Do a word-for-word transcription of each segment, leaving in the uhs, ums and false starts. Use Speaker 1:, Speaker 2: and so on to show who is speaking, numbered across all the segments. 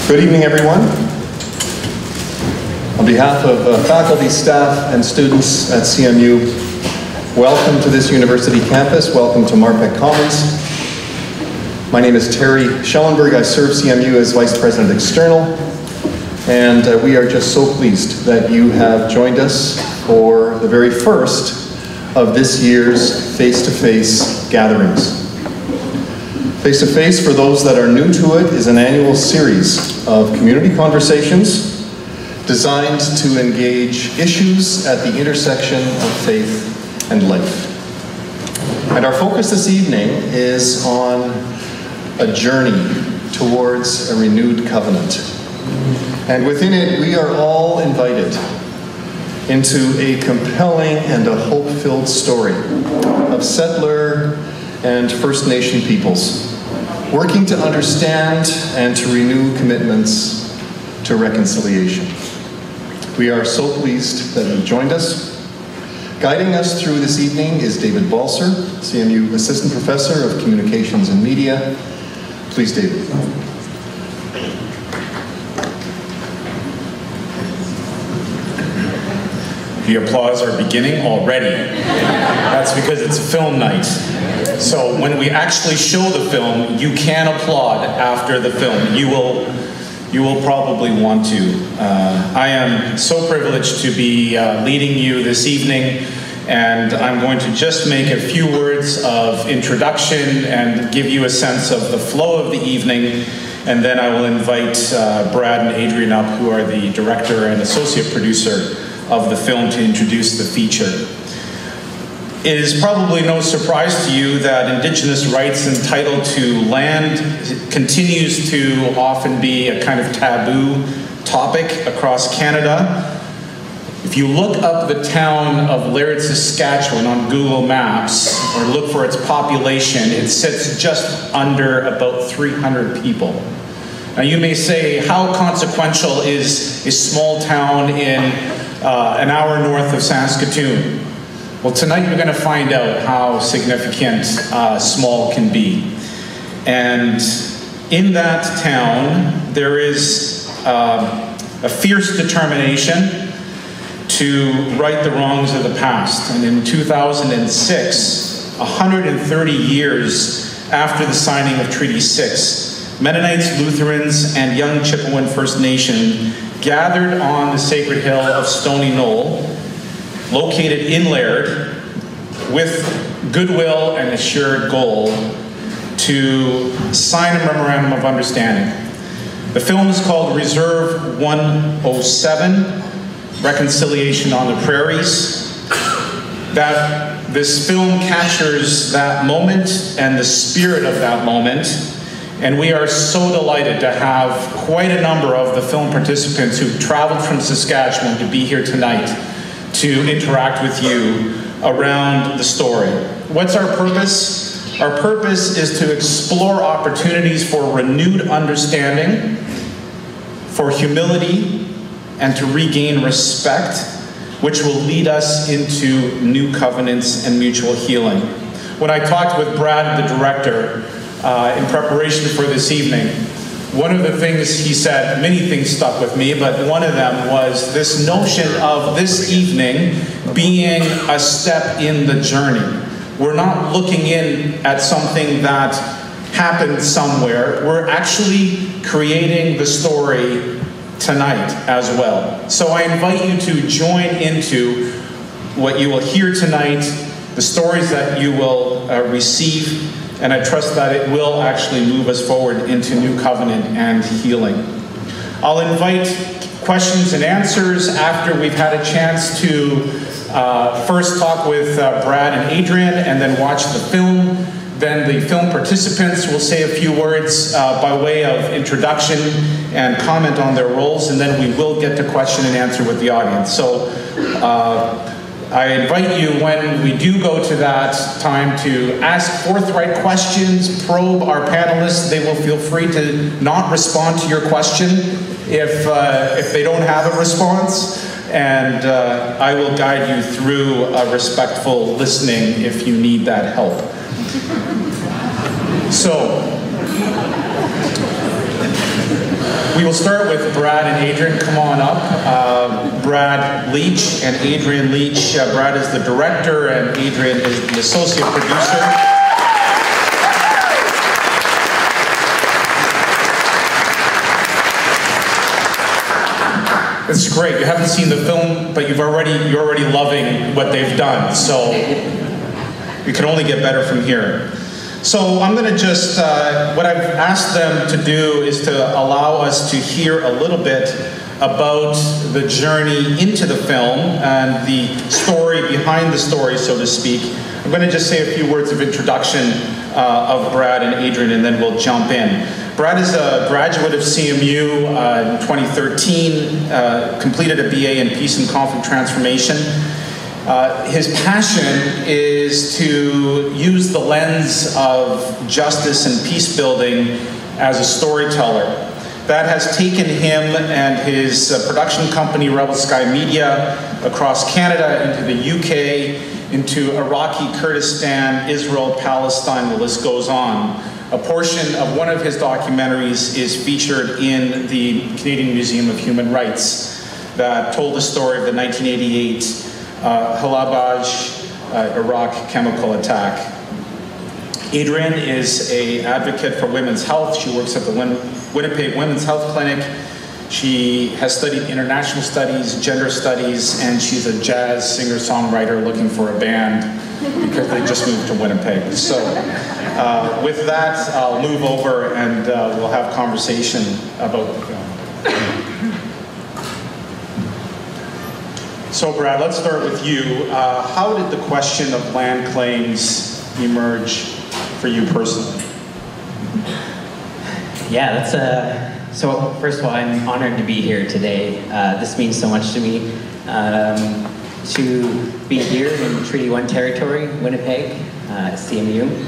Speaker 1: Good evening, everyone. On behalf of uh, faculty, staff, and students at C M U, welcome to this university campus. Welcome to Marpeck Commons. My name is Terry Schellenberg. I serve C M U as Vice President External, and uh, we are just so pleased that you have joined us for the very first of this year's Face-to-Face gatherings. Face-to-Face, for those that are new to it, is an annual series of community conversations designed to engage issues at the intersection of faith and life. And our focus this evening is on a journey towards a renewed covenant. And within it, we are all invited into a compelling and a hope-filled story of settler and First Nation peoples working to understand and to renew commitments to reconciliation. We are so pleased that you've joined us. Guiding us through this evening is David Balser, C M U Assistant Professor of Communications and Media. Please, David.
Speaker 2: The applause are beginning already. That's because it's a film night. So when we actually show the film, you can applaud after the film. You will, you will probably want to. Uh, I am so privileged to be uh, leading you this evening, and I'm going to just make a few words of introduction and give you a sense of the flow of the evening, and then I will invite uh, Brad and Adrienne up, who are the director and associate producer of the film, to introduce the feature. It is probably no surprise to you that Indigenous rights and title to land continues to often be a kind of taboo topic across Canada. If you look up the town of Laird, Saskatchewan on Google Maps, or look for its population, it sits just under about three hundred people. Now you may say, how consequential is a small town in uh, an hour north of Saskatoon? Well, tonight you're going to find out how significant uh, small can be. And in that town, there is uh, a fierce determination to right the wrongs of the past. And in two thousand six, one hundred thirty years after the signing of Treaty six, Mennonites, Lutherans, and Young Chippewayan First Nation gathered on the sacred hill of Stoney Knoll, located in Laird, with goodwill and a shared goal to sign a memorandum of understanding. The film is called Reserve one oh seven, Reconciliation on the Prairies. That this film captures that moment and the spirit of that moment, and we are so delighted to have quite a number of the film participants who've traveled from Saskatchewan to be here tonight to interact with you around the story. What's our purpose? Our purpose is to explore opportunities for renewed understanding, for humility, and to regain respect, which will lead us into new covenants and mutual healing. When I talked with Brad, the director, uh, in preparation for this evening, one of the things he said, many things stuck with me, but one of them was this notion of this evening being a step in the journey. We're not looking in at something that happened somewhere. We're actually creating the story tonight as well. So I invite you to join into what you will hear tonight, the stories that you will uh, receive, and I trust that it will actually move us forward into new covenant and healing. I'll invite questions and answers after we've had a chance to uh, first talk with uh, Brad and Adrienne and then watch the film. Then the film participants will say a few words uh, by way of introduction and comment on their roles, and then we will get to question and answer with the audience. So uh, I invite you, when we do go to that time, to ask forthright questions, probe our panelists. They will feel free to not respond to your question if, uh, if they don't have a response. And uh, I will guide you through a respectful listening if you need that help. So, we we will start with Brad and Adrienne. Come on up. Uh, Brad Leitch and Adrienne Leitch. Uh, Brad is the director and Adrienne is the associate producer. It's great. You haven't seen the film, but you've already you're already loving what they've done. So you can only get better from here. So I'm going to just uh, what I've asked them to do is to allow us to hear a little bit about the journey into the film and the story behind the story, so to speak. I'm going to just say a few words of introduction uh, of Brad and Adrienne, and then we'll jump in. Brad is a graduate of C M U uh, in twenty thirteen, uh, completed a B A in Peace and Conflict Transformation. Uh, his passion is to use the lens of justice and peace building as a storyteller. That has taken him and his uh, production company, Rebel Sky Media, across Canada, into the U K, into Iraqi Kurdistan, Israel, Palestine, the list goes on. A portion of one of his documentaries is featured in the Canadian Museum of Human Rights that told the story of the nineteen eighty-eight uh, Halabaj, uh, Iraq chemical attack. Adrienne is an advocate for women's health. She works at the Win Winnipeg Women's Health Clinic. She has studied international studies, gender studies, and she's a jazz singer-songwriter looking for a band because they just moved to Winnipeg. So uh, with that, I'll move over and uh, we'll have conversation about the film. So Brad, let's start with you. Uh, how did the question of land claims emerge for you personally?
Speaker 3: Yeah, that's a... So first of all, I'm honored to be here today. Uh, this means so much to me. Um, to be here in Treaty one territory, Winnipeg, uh, C M U.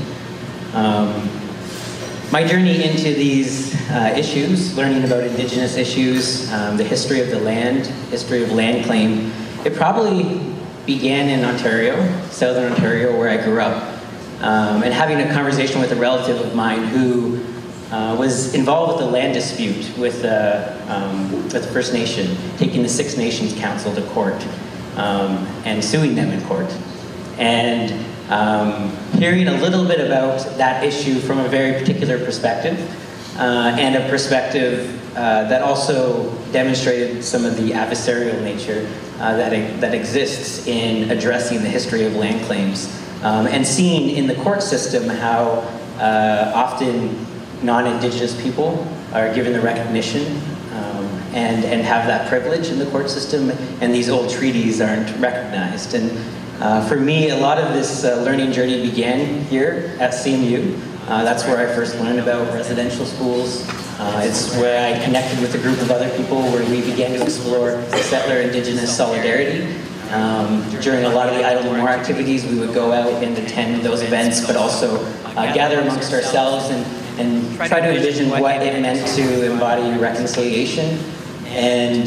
Speaker 3: Um, my journey into these uh, issues, learning about Indigenous issues, um, the history of the land, history of land claim, it probably began in Ontario, Southern Ontario, where I grew up, um, and having a conversation with a relative of mine who Uh, was involved with a land dispute with, uh, um, with the First Nation, taking the Six Nations Council to court um, and suing them in court. And um, hearing a little bit about that issue from a very particular perspective, uh, and a perspective uh, that also demonstrated some of the adversarial nature uh, that, that exists in addressing the history of land claims, um, and seeing in the court system how uh, often non-Indigenous people are given the recognition um, and, and have that privilege in the court system, and these old treaties aren't recognized. And uh, for me, a lot of this uh, learning journey began here at C M U. Uh, that's where I first learned about residential schools. Uh, it's where I connected with a group of other people where we began to explore settler-Indigenous solidarity. Um, during a lot of the Idle No More activities, we would go out and attend those events, but also uh, gather amongst ourselves and and try to envision what it meant to embody reconciliation. And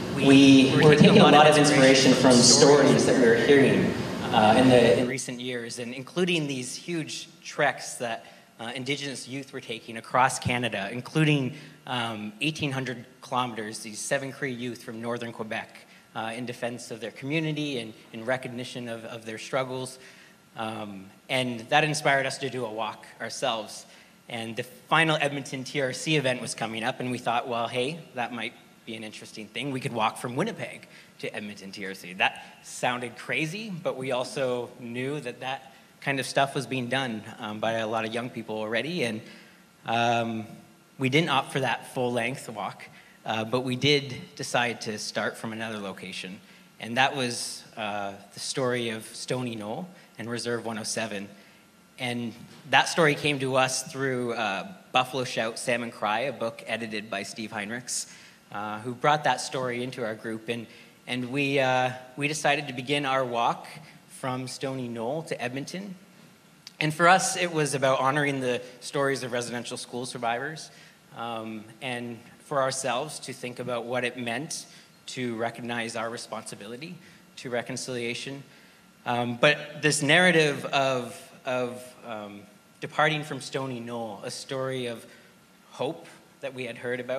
Speaker 3: we were taking a lot of inspiration from stories that we were hearing uh, in the in recent years, and including these huge treks that uh, Indigenous youth were taking across Canada, including um, eighteen hundred kilometers, these seven Cree youth from northern Quebec, uh, in defense of their community and in recognition of, of their struggles. Um, and that inspired us to do a walk ourselves. And the final Edmonton T R C event was coming up, and we thought, well, hey, that might be an interesting thing. We could walk from Winnipeg to Edmonton T R C. That sounded crazy, but we also knew that that kind of stuff was being done um, by a lot of young people already, and um, we didn't opt for that full-length walk, uh, but we did decide to start from another location, and that was uh, the story of Stoney Knoll and Reserve one oh seven. And that story came to us through uh, Buffalo Shout, Salmon Cry, a book edited by Steve Heinrichs, uh, who brought that story into our group. And, and we, uh, we decided to begin our walk from Stoney Knoll to Edmonton. And for us, it was about honoring the stories of residential school survivors, um, and for ourselves to think about what it meant to recognize our responsibility to reconciliation. Um, but this narrative of of um, departing from Stoney Knoll, a story of hope that we had heard about,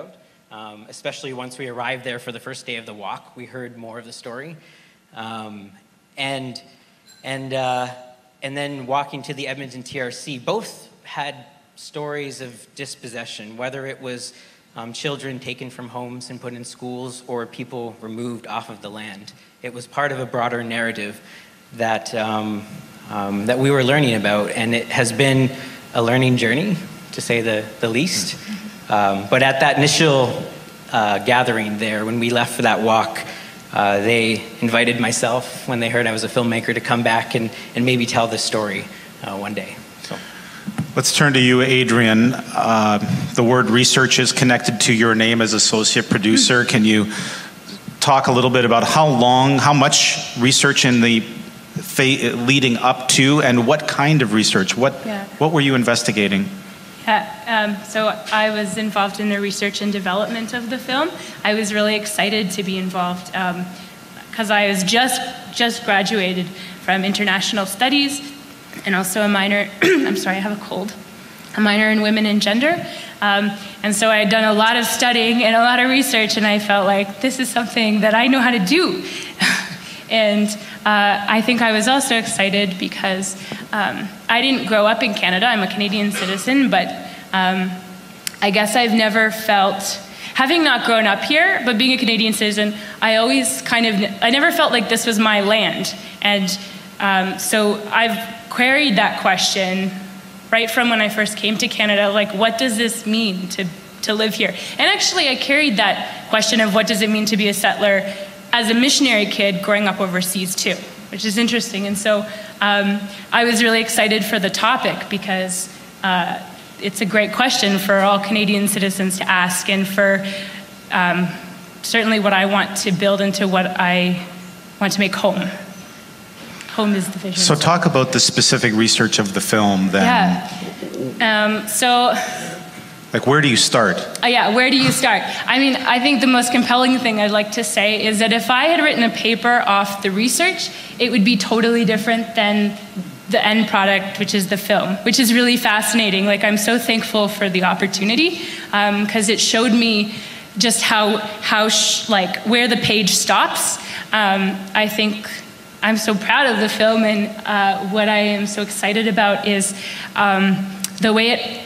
Speaker 3: Um, especially once we arrived there for the first day of the walk, we heard more of the story. Um, and, and, uh, and then walking to the Edmonton T R C, both had stories of dispossession, whether it was um, children taken from homes and put in schools or people removed off of the land. It was part of a broader narrative that, um, um, that we were learning about, and it has been a learning journey, to say the, the least. Um, but at that initial uh, gathering there, when we left for that walk, uh, they invited myself, when they heard I was a filmmaker, to come back and, and maybe tell this story uh, one day. So.
Speaker 2: Let's turn to you, Adrienne. Uh, the word research is connected to your name as associate producer. Can you talk a little bit about how long, how much research in the leading up to, and what kind of research? What,
Speaker 4: yeah.
Speaker 2: what were you investigating?
Speaker 4: Yeah, um, so I was involved in the research and development of the film. I was really excited to be involved because um, I was just just graduated from international studies and also a minor, I'm sorry, I have a cold, a minor in women and gender. Um, and so I had done a lot of studying and a lot of research, and I felt like this is something that I know how to do. And uh, I think I was also excited because um, I didn't grow up in Canada. I'm a Canadian citizen, but um, I guess I've never felt, having not grown up here, but being a Canadian citizen, I always kind of, I never felt like this was my land. And um, so I've queried that question right from when I first came to Canada, like, what does this mean to, to live here? And actually, I carried that question of what does it mean to be a settler as a missionary kid growing up overseas too, which is interesting. And so um, I was really excited for the topic because uh, it's a great question for all Canadian citizens to ask, and for um, certainly what I want to build into what I want to make home. Home is the vision.
Speaker 2: So talk about the specific research of the film then.
Speaker 4: Yeah. Um, so.
Speaker 2: Like, where do you start?
Speaker 4: Uh, yeah, where do you start? I mean, I think the most compelling thing I'd like to say is that if I had written a paper off the research, it would be totally different than the end product, which is the film, which is really fascinating. Like, I'm so thankful for the opportunity because um, it showed me just how, how sh like, where the page stops. Um, I think I'm so proud of the film, and uh, what I am so excited about is um, the way it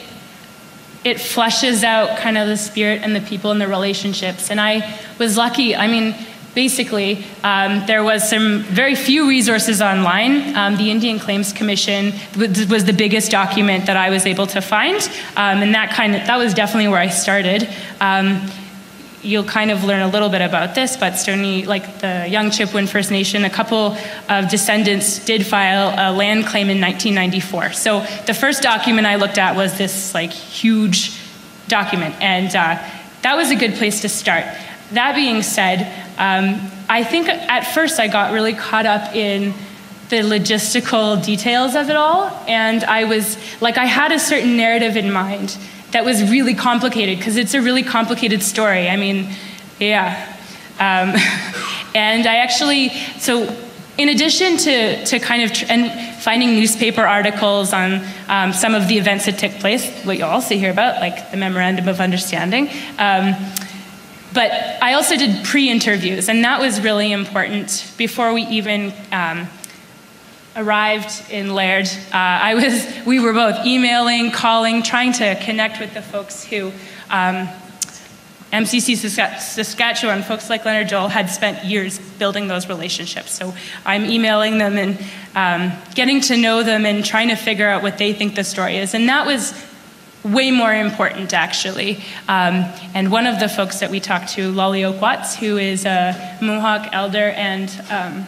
Speaker 4: it fleshes out kind of the spirit and the people and the relationships. And I was lucky. I mean, basically, um, there was some very few resources online. Um, the Indian Claims Commission was the biggest document that I was able to find, um, and that kind of that was definitely where I started. Um, you'll kind of learn a little bit about this, but Stoney, like the Young Chippewayan First Nation, a couple of descendants did file a land claim in nineteen ninety-four. So the first document I looked at was this like huge document, and uh, that was a good place to start. That being said, um, I think at first I got really caught up in the logistical details of it all, and I was, like, I had a certain narrative in mind that was really complicated, because it's a really complicated story. I mean, yeah. Um, and I actually, so in addition to, to kind of, tr and finding newspaper articles on um, some of the events that took place, what you'll also hear about, like the Memorandum of Understanding, um, but I also did pre-interviews, and that was really important before we even um, arrived in Laird. Uh, I was, we were both emailing, calling, trying to connect with the folks who, um, M C C Saskatchewan, folks like Leonard Joel had spent years building those relationships. So I'm emailing them and um, getting to know them and trying to figure out what they think the story is. And that was way more important, actually. Um, and one of the folks that we talked to, Lolly Oakwatts, who is a Mohawk elder and um,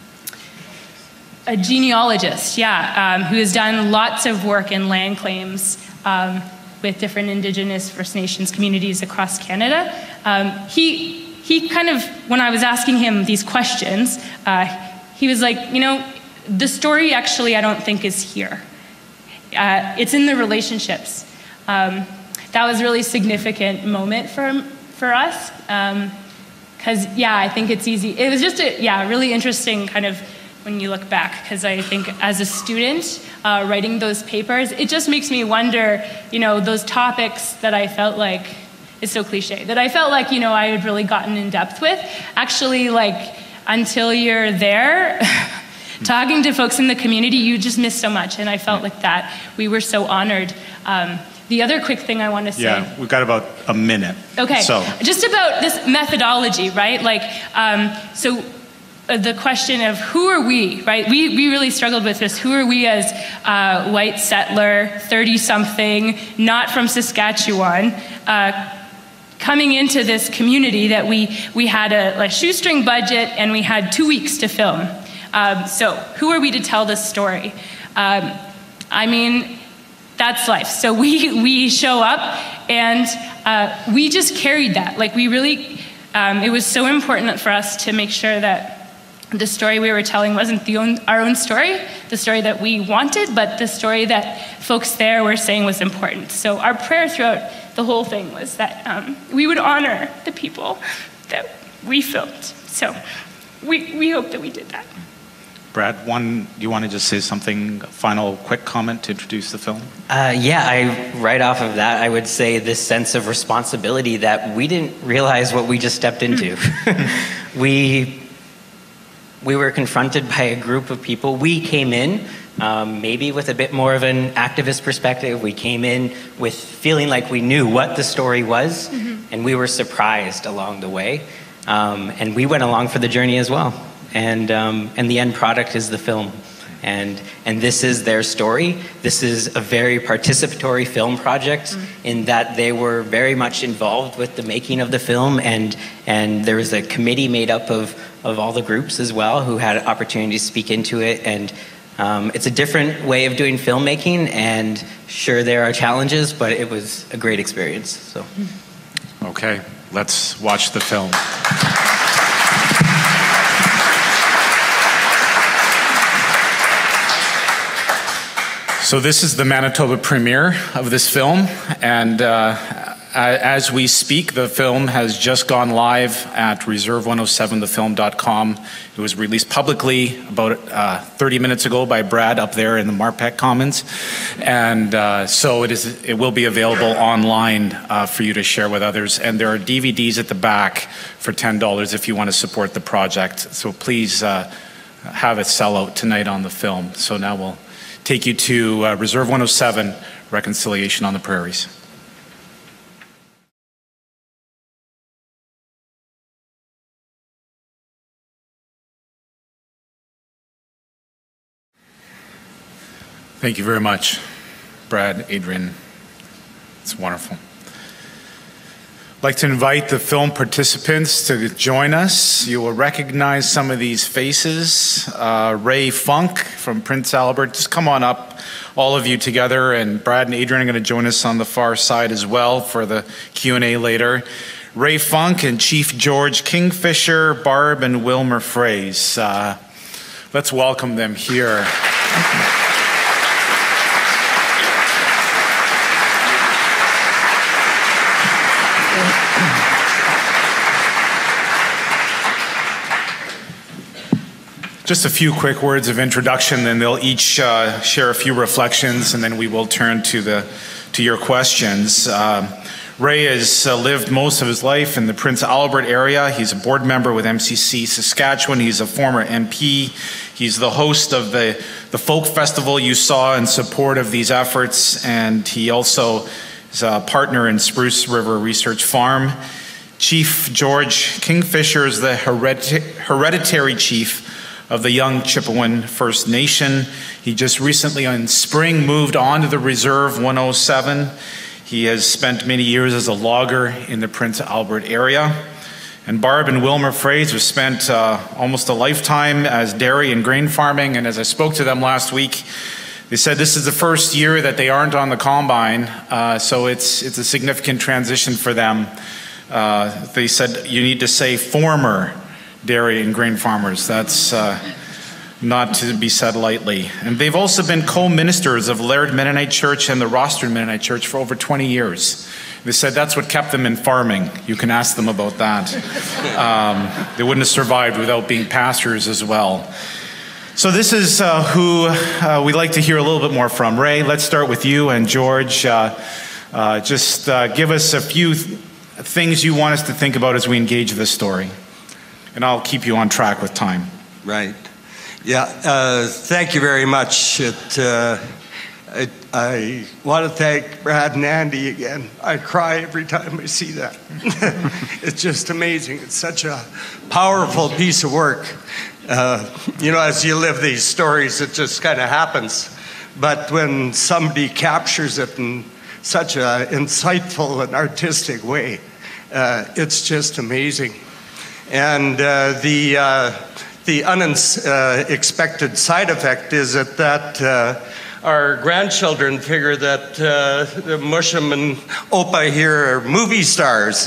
Speaker 4: a genealogist, yeah, um, who has done lots of work in land claims um, with different Indigenous First Nations communities across Canada. Um, he, he kind of, when I was asking him these questions, uh, he was like, you know, the story actually I don't think is here. Uh, it's in the relationships. Um, that was a really significant moment for, for us. Because, um, yeah, I think it's easy. It was just a, yeah, really interesting kind of when you look back, because I think as a student uh, writing those papers, it just makes me wonder, you know, those topics that I felt like, is so cliche, that I felt like, you know, I had really gotten in depth with. Actually, like, until you're there, talking to folks in the community, you just miss so much, and I felt like that. We were so honored. Um, the other quick thing I want to say.
Speaker 2: Yeah, we've got about a minute.
Speaker 4: Okay,
Speaker 2: so.
Speaker 4: Just about this methodology, right? Like, um, so uh, the question of who are we, right? We, we really struggled with this. Who are we as uh, white settler, thirty-something, not from Saskatchewan, uh, coming into this community that we, we had a, a shoestring budget and we had two weeks to film. Um, so who are we to tell this story? Um, I mean, that's life. So we, we show up and uh, we just carried that. Like we really, um, it was so important for us to make sure that the story we were telling wasn't the own, our own story, the story that we wanted, but the story that folks there were saying was important. So our prayer throughout the whole thing was that um, we would honor the people that we filmed. So we, we hope that we did that.
Speaker 2: Brad, one, do you want to just say something, final quick comment to introduce the film?
Speaker 3: Uh, yeah, I, right off of that, I would say this sense of responsibility that we didn't realize what we just stepped into. we, we were confronted by a group of people. We came in um, maybe with a bit more of an activist perspective. We came in with feeling like we knew what the story was, mm-hmm. and we were surprised along the way. Um, and we went along for the journey as well. And, um, and the end product is the film. And, and this is their story. This is a very participatory film project mm-hmm. in that they were very much involved with the making of the film, and, and there was a committee made up of, of all the groups as well who had opportunity to speak into it. And um, it's a different way of doing filmmaking, and sure there are challenges, but it was a great experience. So.
Speaker 2: Okay, let's watch the film. So this is the Manitoba premiere of this film, and uh, as we speak, the film has just gone live at reserve one oh seven the film dot com. It was released publicly about uh, thirty minutes ago by Brad up there in the Marpet Commons, and uh, so it is. It will be available online uh, for you to share with others. And there are D V Ds at the back for ten dollars if you want to support the project. So please uh, have it sell out tonight on the film. So now we'll take you to uh, Reserve one oh seven, Reconciliation on the Prairies. Thank you very much, Brad, Adrienne. It's wonderful. I'd like to invite the film participants to join us. You will recognize some of these faces. Uh, Ray Funk from Prince Albert, just come on up, all of you together, and Brad and Adrienne are going to join us on the far side as well for the Q and A later. Ray Funk and Chief George Kingfisher, Barb and Wilmer Froese. Uh, let's welcome them here. Just a few quick words of introduction, then they'll each uh, share a few reflections, and then we will turn to the to your questions. Uh, Ray has uh, lived most of his life in the Prince Albert area. He's a board member with M C C Saskatchewan. He's a former M P. He's the host of the, the folk festival you saw in support of these efforts, and he also is a partner in Spruce River Research Farm. Chief George Kingfisher is the heredit hereditary chief of the Young Chippewayan First Nation. He just recently in spring moved on to the Reserve one oh seven. He has spent many years as a logger in the Prince Albert area. And Barb and Wilmer Froese have spent uh, almost a lifetime as dairy and grain farming, and as I spoke to them last week, they said this is the first year that they aren't on the combine, uh, so it's, it's a significant transition for them. Uh, they said you need to say former dairy and grain farmers. That's uh, not to be said lightly. And they've also been co-ministers of Laird Mennonite Church and the Rostron Mennonite Church for over twenty years. They said that's what kept them in farming. You can ask them about that. Um, they wouldn't have survived without being pastors as well. So this is uh, who uh, we'd like to hear a little bit more from. Ray, let's start with you, and George, uh, uh, just uh, give us a few things you want us to think about as we engage this story. And I'll keep you on track with time.
Speaker 5: Right. Yeah, uh, thank you very much. It, uh, it, I want to thank Brad and Andy again. I cry every time I see that. It's just amazing. It's such a powerful piece of work. Uh, you know, as you live these stories, it just kind of happens. But when somebody captures it in such an insightful and artistic way, uh, it's just amazing. And uh, the uh, the unexpected uh, side effect is that, that uh, our grandchildren figure that uh, the Musham and Opa here are movie stars.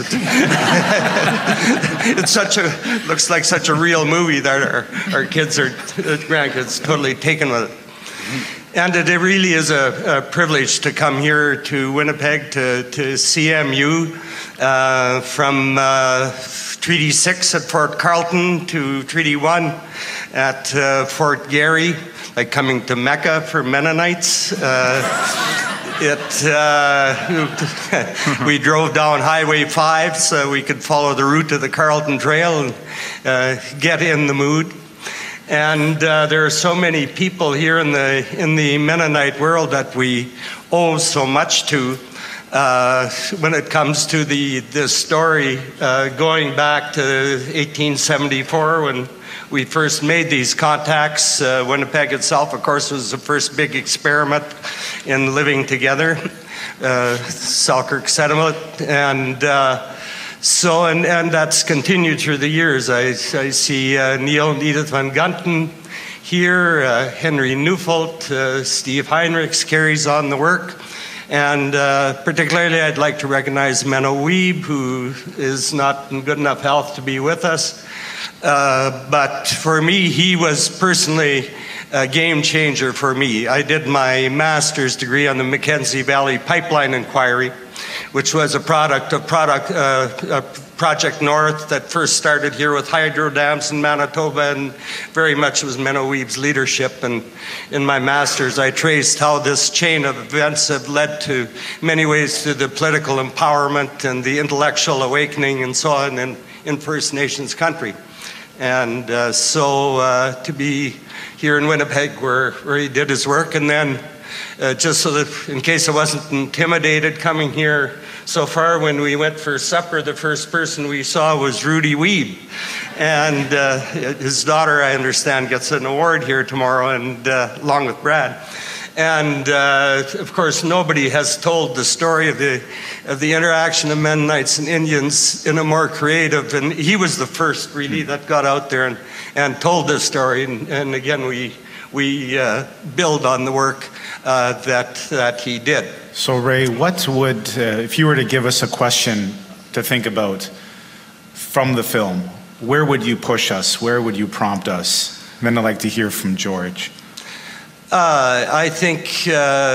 Speaker 5: It's such a looks like such a real movie that our, our kids are grandkids totally taken with it. And it, it really is a, a privilege to come here to Winnipeg to, to C M U uh, from uh, Treaty six at Fort Carlton to Treaty one at uh, Fort Garry, like coming to Mecca for Mennonites. Uh, it, uh, we drove down Highway five so we could follow the route of the Carlton Trail and uh, get in the mood. And uh, there are so many people here in the in the Mennonite world that we owe so much to. Uh, when it comes to the this story, uh, going back to eighteen seventy-four when we first made these contacts, uh, Winnipeg itself, of course, was the first big experiment in living together, uh, Selkirk settlement, and. Uh, So, and, and that's continued through the years. I, I see uh, Neil and Edith Van Gunten here, uh, Henry Neufeld, uh, Steve Heinrichs carries on the work. And uh, particularly I'd like to recognize Menno Wiebe, who is not in good enough health to be with us. Uh, but for me, he was personally a game changer for me. I did my master's degree on the Mackenzie Valley Pipeline Inquiry, which was a product of product, uh, uh, Project North that first started here with hydro dams in Manitoba, and very much was Menno Wiebe's leadership. And in my master's, I traced how this chain of events have led to many ways to the political empowerment and the intellectual awakening and so on in, in First Nations country. And uh, so uh, to be here in Winnipeg where, where he did his work, and then Uh, just so that in case I wasn't intimidated coming here so far, when we went for supper, the first person we saw was Rudy Wiebe. And uh, his daughter, I understand, gets an award here tomorrow, and uh, along with Brad. And uh, of course, nobody has told the story of the, of the interaction of Mennonites and Indians in a more creative, and he was the first really that got out there and, and told this story. And, and again, we, we uh, build on the work Uh, that that he did.
Speaker 2: So Ray, what would, uh, if you were to give us a question to think about from the film, where would you push us? Where would you prompt us? And then I'd like to hear from George.
Speaker 5: Uh, I think uh,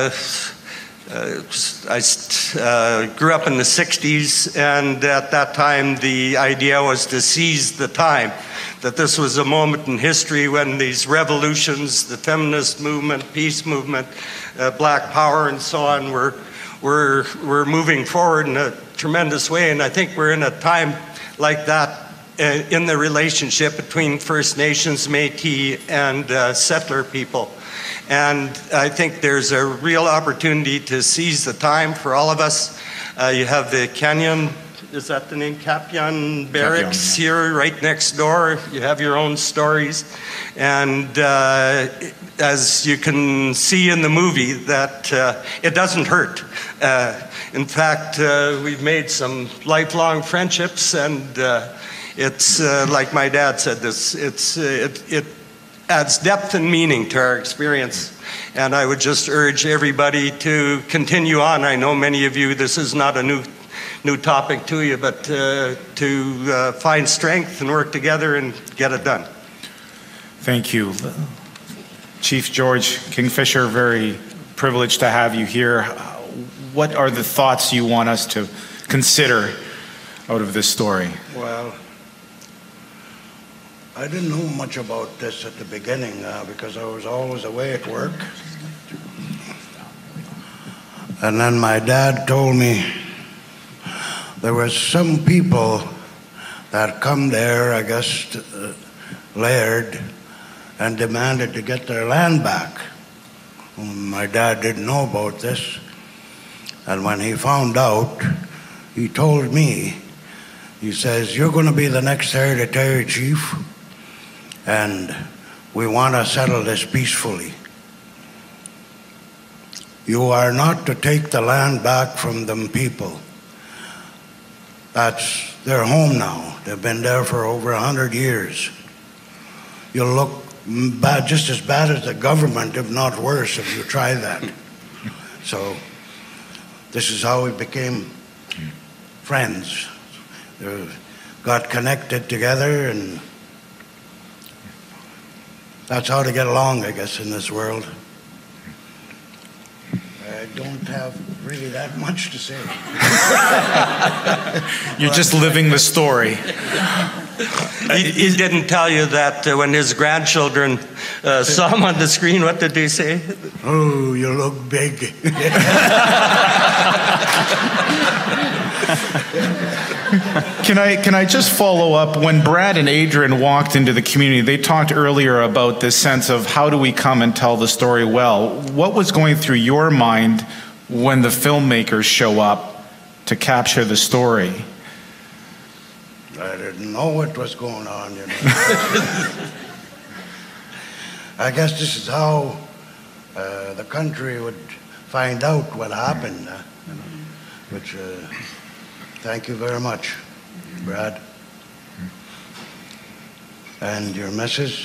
Speaker 5: uh, I uh, grew up in the sixties, and at that time the idea was to seize the time. That this was a moment in history when these revolutions, the feminist movement, peace movement, uh, black power and so on were, were, were moving forward in a tremendous way. And I think we're in a time like that uh, in the relationship between First Nations, Métis, and uh, settler people. And I think there's a real opportunity to seize the time for all of us. Uh, you have the Kenyan, is that the name? Kapyan Barracks
Speaker 2: Kapyan, yeah.
Speaker 5: here right next door. You have your own stories. And uh, as you can see in the movie, that uh, it doesn't hurt. Uh, in fact, uh, we've made some lifelong friendships, and uh, it's uh, like my dad said this, it's, uh, it, it adds depth and meaning to our experience. And I would just urge everybody to continue on. I know many of you, this is not a new new topic to you, but uh, to uh, find strength and work together and get it done.
Speaker 2: Thank you. Chief George Kingfisher, very privileged to have you here. What are the thoughts you want us to consider out of this story?
Speaker 6: Well, I didn't know much about this at the beginning uh, because I was always away at work. And then my dad told me there was some people that come there, I guess, to, uh, Laird, and demanded to get their land back. My dad didn't know about this, and when he found out, he told me, he says, "You're going to be the next hereditary chief, and we want to settle this peacefully. You are not to take the land back from them people. That's their home now. They've been there for over a hundred years. You'll look bad, just as bad as the government, if not worse, if you try that." So this is how we became friends. They got connected together, and that's how to get along, I guess, in this world. I don't have really that much to say.
Speaker 2: You're just living the story.
Speaker 5: He, he didn't tell you that uh, when his grandchildren uh, saw him on the screen, what did they say?
Speaker 6: "Oh, you look big."
Speaker 2: Can I, can I just follow up? When Brad and Adrienne walked into the community, they talked earlier about this sense of how do we come and tell the story well. What was going through your mind when the filmmakers show up to capture the story?
Speaker 6: I didn't know what was going on, you know. I guess this is how uh, the country would find out what happened, uh, you know, which, uh, thank you very much, Brad. And your missus.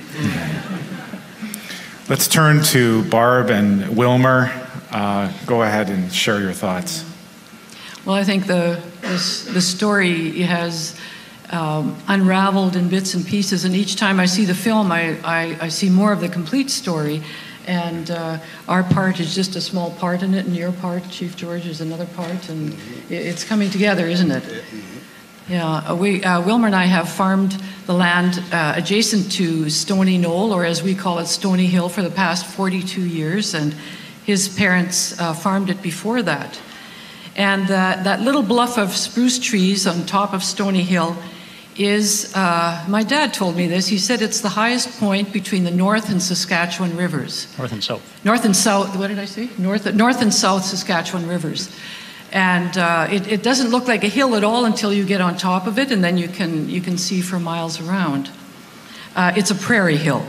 Speaker 2: Let's turn to Barb and Wilmer. Uh, go ahead and share your thoughts.
Speaker 7: Well, I think the, this, the story has um, unraveled in bits and pieces, and each time I see the film, I, I, I see more of the complete story. And uh, our part is just a small part in it, and your part, Chief George, is another part, and it's coming together, isn't it? Yeah, we, uh, Wilmer and I have farmed the land uh, adjacent to Stoney Knoll, or as we call it, Stoney Hill, for the past forty-two years, and his parents uh, farmed it before that. And uh, that little bluff of spruce trees on top of Stoney Hill is, uh, my dad told me this, he said it's the highest point between the North and Saskatchewan rivers.
Speaker 8: North and South.
Speaker 7: North and South, what did I say? North, North and South Saskatchewan rivers. And uh, it, it doesn't look like a hill at all until you get on top of it, and then you can, you can see for miles around. Uh, it's a prairie hill.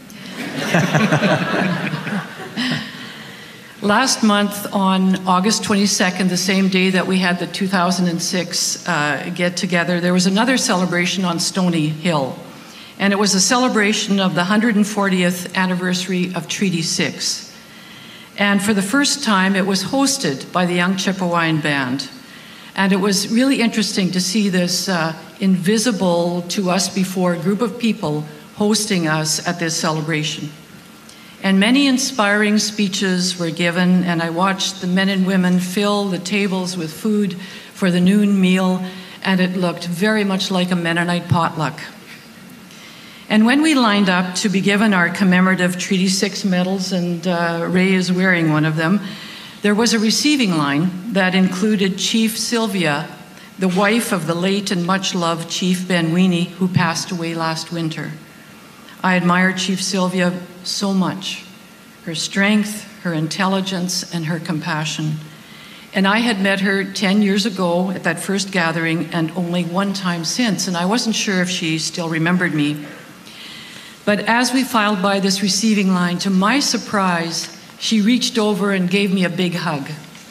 Speaker 7: Last month, on August twenty-second, the same day that we had the two thousand six uh, get-together, there was another celebration on Stoney Hill. And it was a celebration of the one hundred fortieth anniversary of Treaty six. And for the first time, it was hosted by the Young Chippewayan Band. And it was really interesting to see this uh, invisible to us before group of people hosting us at this celebration. And many inspiring speeches were given, and I watched the men and women fill the tables with food for the noon meal, and it looked very much like a Mennonite potluck. And when we lined up to be given our commemorative Treaty six medals, and uh, Ray is wearing one of them, there was a receiving line that included Chief Sylvia, the wife of the late and much-loved Chief Ben Weenie, who passed away last winter. I admire Chief Sylvia so much, her strength, her intelligence, and her compassion. And I had met her ten years ago at that first gathering, and only one time since, and I wasn't sure if she still remembered me. But as we filed by this receiving line, to my surprise, she reached over and gave me a big hug.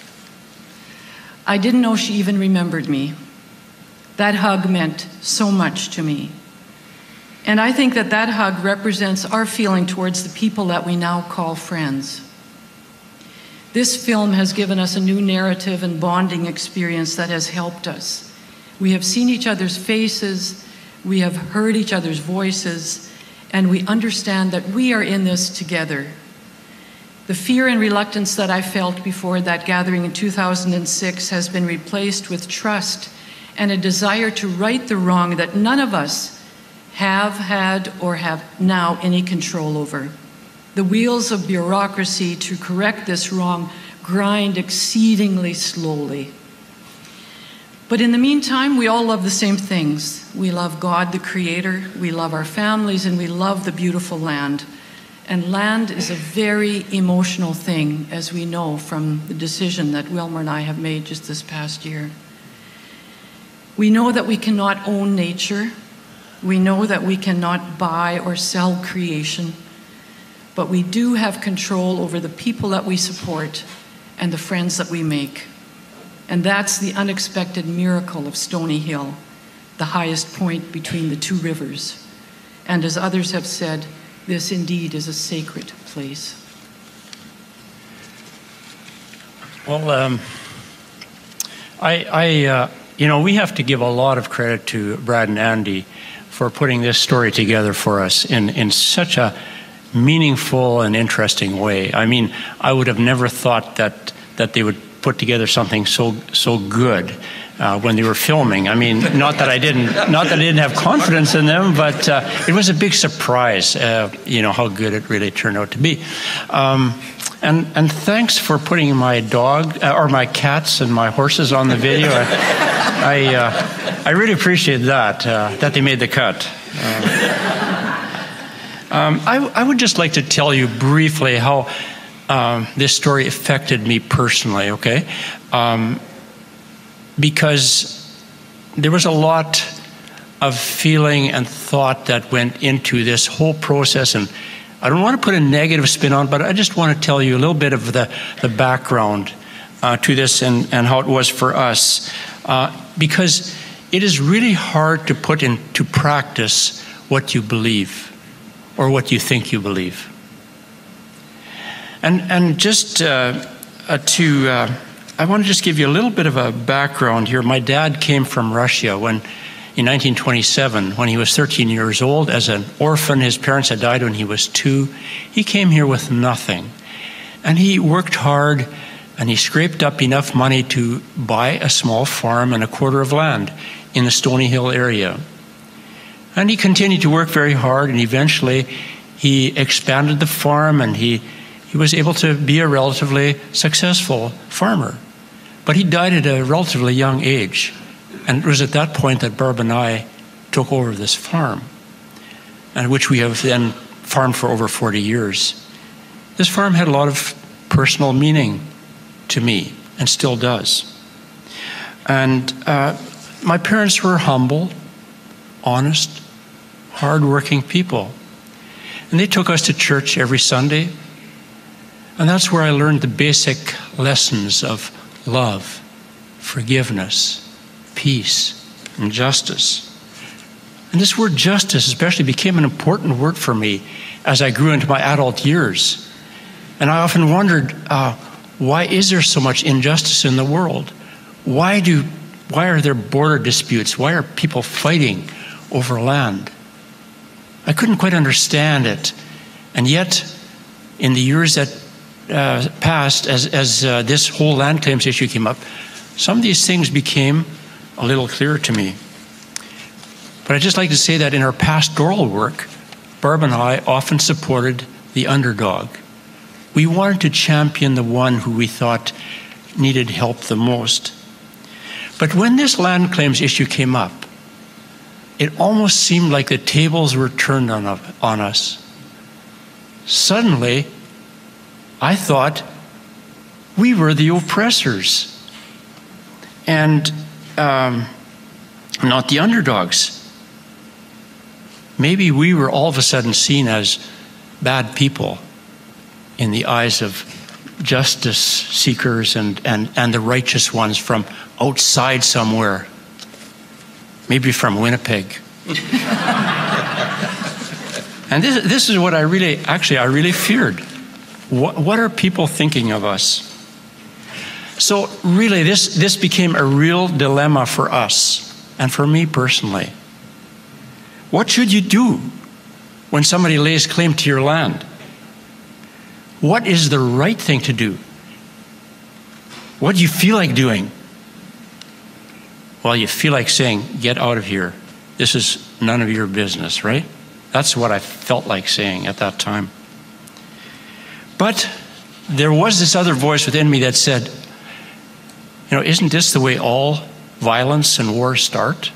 Speaker 7: I didn't know she even remembered me. That hug meant so much to me. And I think that that hug represents our feeling towards the people that we now call friends. This film has given us a new narrative and bonding experience that has helped us. We have seen each other's faces, we have heard each other's voices, and we understand that we are in this together. The fear and reluctance that I felt before that gathering in two thousand six has been replaced with trust and a desire to right the wrong that none of us have had or have now any control over. The wheels of bureaucracy to correct this wrong grind exceedingly slowly. But in the meantime, we all love the same things. We love God, the Creator, we love our families, and we love the beautiful land. And land is a very emotional thing, as we know from the decision that Wilmer and I have made just this past year. We know that we cannot own nature. We know that we cannot buy or sell creation. But we do have control over the people that we support and the friends that we make. And that's the unexpected miracle of Stoney Hill, the highest point between the two rivers. And as others have said, this indeed is a sacred place.
Speaker 8: Well, um, I, I uh, you know, we have to give a lot of credit to Brad and Andy for putting this story together for us in, in such a meaningful and interesting way. I mean, I would have never thought that that they would put together something so so good uh, when they were filming. I mean, not that I didn't not that I didn't have confidence in them, but uh, it was a big surprise. Uh, you know how good it really turned out to be. Um, and and thanks for putting my dog uh, or my cats and my horses on the video. I I, uh, I really appreciate that uh, that they made the cut. Uh, um, I I would just like to tell you briefly how Um, this story affected me personally, okay? Um, because there was a lot of feeling and thought that went into this whole process, and I don't want to put a negative spin on it, but I just want to tell you a little bit of the, the background uh, to this and, and how it was for us. Uh, because it is really hard to put into practice what you believe or what you think you believe. And, and just uh, uh, to, uh, I want to just give you a little bit of a background here. My dad came from Russia when, in nineteen twenty-seven, when he was thirteen years old, as an orphan. His parents had died when he was two. He came here with nothing. And he worked hard, and he scraped up enough money to buy a small farm and a quarter of land in the Stoney Hill area. And he continued to work very hard, and eventually he expanded the farm, and he He was able to be a relatively successful farmer. But he died at a relatively young age. And it was at that point that Barb and I took over this farm, and which we have then farmed for over forty years. This farm had a lot of personal meaning to me, and still does. And uh, my parents were humble, honest, hardworking people. And they took us to church every Sunday. And that's where I learned the basic lessons of love, forgiveness, peace, and justice. And this word justice especially became an important word for me as I grew into my adult years. And I often wondered, uh, why is there so much injustice in the world? Why do, why are there border disputes? Why are people fighting over land? I couldn't quite understand it. And yet, in the years that Uh, passed, as, as uh, this whole land claims issue came up, some of these things became a little clearer to me. But I'd just like to say that in our pastoral work, Barb and I often supported the underdog. We wanted to champion the one who we thought needed help the most. But when this land claims issue came up, it almost seemed like the tables were turned on, on us. Suddenly, I thought we were the oppressors and um, not the underdogs. Maybe we were all of a sudden seen as bad people in the eyes of justice seekers and, and, and the righteous ones from outside somewhere, maybe from Winnipeg. And this, this is what I really, actually, I really feared. What, what are people thinking of us? So really, this, this became a real dilemma for us and for me personally. What should you do when somebody lays claim to your land? What is the right thing to do? What do you feel like doing? Well, you feel like saying, get out of here. This is none of your business, right? That's what I felt like saying at that time. But there was this other voice within me that said, you know, isn't this the way all violence and war start.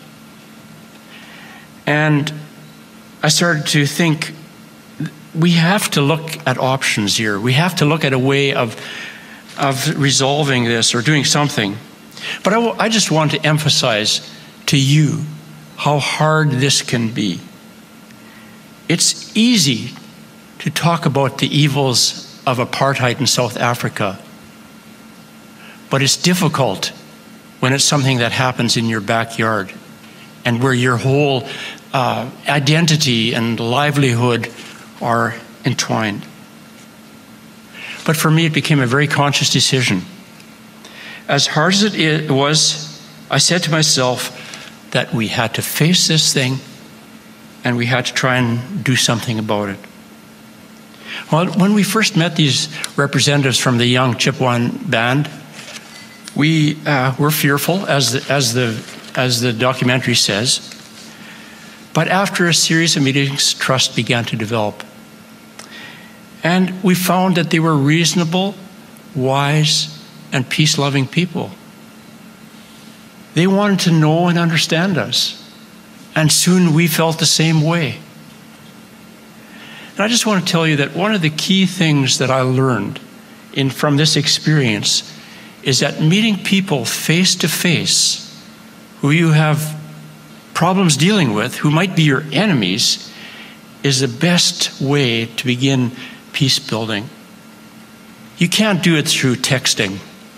Speaker 8: And I started to think, we have to look at options here. We have to look at a way of, of resolving this or doing something. But I, w- I just want to emphasize to you how hard this can be. It's easy to talk about the evils of apartheid in South Africa, but it's difficult when it's something that happens in your backyard and where your whole uh, identity and livelihood are entwined. But for me, it became a very conscious decision. As hard as it was, I said to myself that we had to face this thing and we had to try and do something about it. Well, when we first met these representatives from the Young Chippewayan band, we uh, were fearful, as the, as, the, as the documentary says. But after a series of meetings, trust began to develop. And we found that they were reasonable, wise, and peace-loving people. They wanted to know and understand us. And soon we felt the same way. And I just want to tell you that one of the key things that I learned in, from this experience is that meeting people face to face who you have problems dealing with, who might be your enemies, is the best way to begin peace building. You can't do it through texting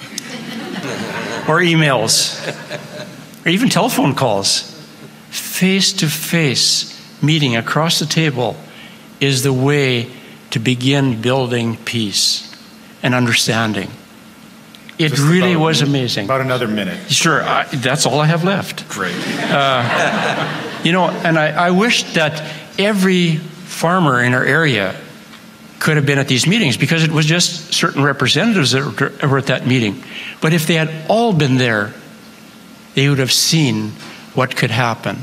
Speaker 8: or emails or even telephone calls. Face-to-face meeting across the table is the way to begin building peace and understanding. It
Speaker 2: Just
Speaker 8: really
Speaker 2: about,
Speaker 8: was amazing.
Speaker 2: About another minute.
Speaker 8: Sure, I, that's all I have left.
Speaker 2: Great.
Speaker 8: Uh, you know, and I, I wish that every farmer in our area could have been at these meetings, because it was just certain representatives that were at that meeting. But if they had all been there, they would have seen what could happen.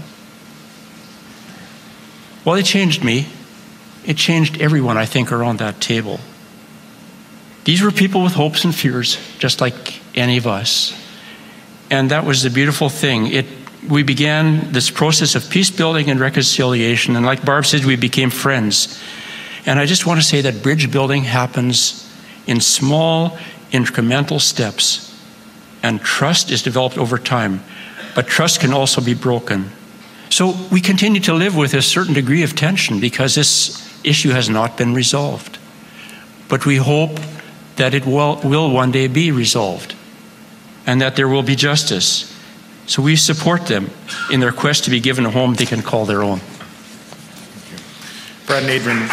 Speaker 8: Well, it changed me. It changed everyone, I think, around that table. These were people with hopes and fears, just like any of us. And that was the beautiful thing. It, we began this process of peace building and reconciliation. And like Barb said, we became friends. And I just want to say that bridge building happens in small, incremental steps. And trust is developed over time. But trust can also be broken. So we continue to live with a certain degree of tension because this issue has not been resolved. But we hope that it will, will one day be resolved and that there will be justice. So we support them in their quest to be given a home they can call their own.
Speaker 2: Brad and Adrienne.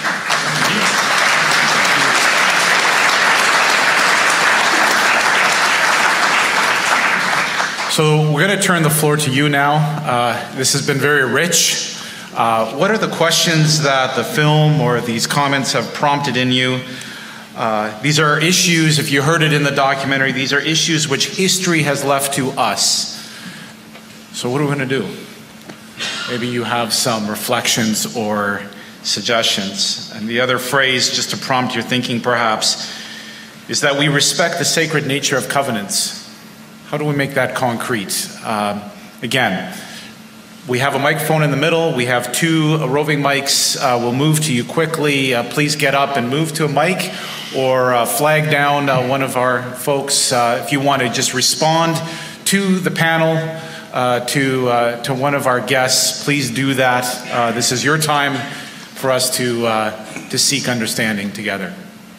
Speaker 2: So we're going to turn the floor to you now. Uh, this has been very rich. Uh, what are the questions that the film or these comments have prompted in you? Uh, these are issues, if you heard it in the documentary, these are issues which history has left to us. So what are we going to do? Maybe you have some reflections or suggestions. And the other phrase, just to prompt your thinking perhaps, is that we respect the sacred nature of covenants. How do we make that concrete? Uh, again, we have a microphone in the middle. We have two uh, roving mics. Uh, we'll move to you quickly. Uh, please get up and move to a mic, or uh, flag down uh, one of our folks uh, if you want to just respond to the panel, uh, to uh, to one of our guests. Please do that. Uh, this is your time for us to uh, to seek understanding together.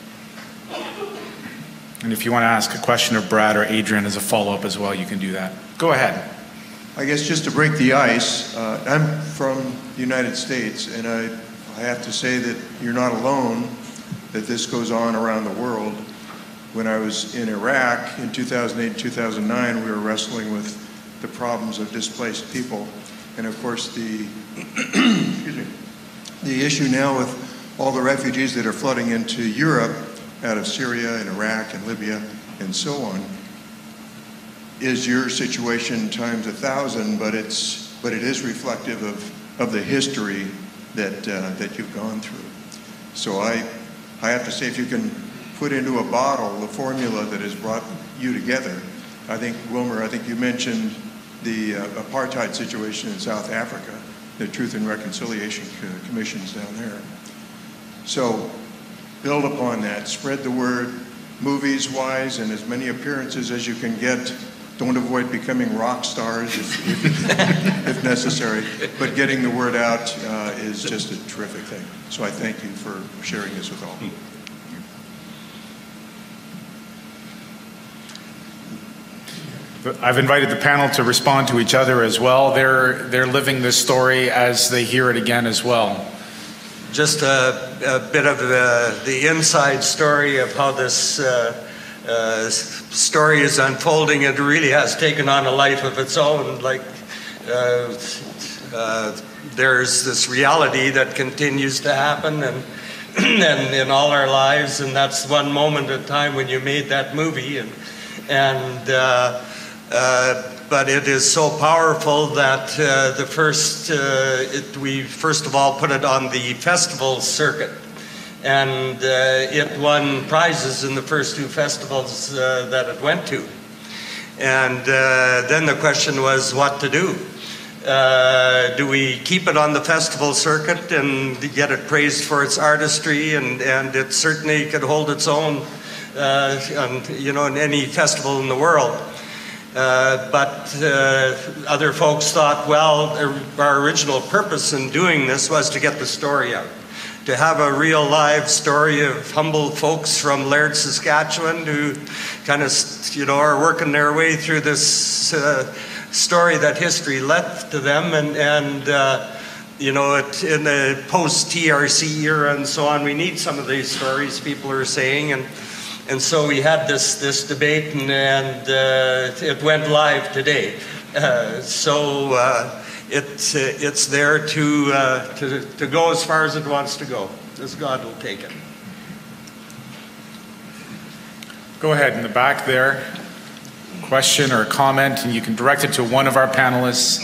Speaker 2: And if you want to ask a question of Brad or Adrienne as a follow-up as well, you can do that. Go ahead.
Speaker 9: I guess just to break the ice, uh, I'm from the United States, and I, I have to say that you're not alone, that this goes on around the world. When I was in Iraq in two thousand eight, two thousand nine, we were wrestling with the problems of displaced people. And of course, the, excuse me, the issue now with all the refugees that are flooding into Europe out of Syria and Iraq and Libya and so on, is your situation times a thousand, but it's but it is reflective of, of the history that uh, that you've gone through. So I I have to say, if you can put into a bottle the formula that has brought you together, I think, Wilmer, I think you mentioned the uh, apartheid situation in South Africa, the Truth and Reconciliation Commissions down there. So build upon that, spread the word, movies-wise, and as many appearances as you can get. Don't avoid becoming rock stars if, if, if necessary, but getting the word out uh, is just a terrific thing. So I thank you for sharing this with all.
Speaker 2: I've invited the panel to respond to each other as well. They're, they're living this story as they hear it again as well.
Speaker 5: Just a, a bit of the, the inside story of how this uh, uh, story is unfolding. It really has taken on a life of its own. Like uh, uh, there's this reality that continues to happen, and, and in all our lives, and that's one moment in time when you made that movie, and and. Uh, Uh, but it is so powerful that uh, the first, uh, it, we first of all put it on the festival circuit, and uh, it won prizes in the first two festivals uh, that it went to. And uh, then the question was what to do. Uh, do we keep it on the festival circuit and get it praised for its artistry, and, and it certainly could hold its own uh, on, you know, in any festival in the world. Uh, but uh, other folks thought, well, our original purpose in doing this was to get the story out, to have a real live story of humble folks from Laird, Saskatchewan, who kind of, you know, are working their way through this uh, story that history left to them, and, and uh, you know, it, in the post-T R C era and so on, we need some of these stories, people are saying, and And so we had this, this debate, and, and uh, it went live today. Uh, so uh, it's, it's there to, uh, to, to go as far as it wants to go, as God will take it.
Speaker 2: Go ahead in the back there. Question or comment, and you can direct it to one of our panelists.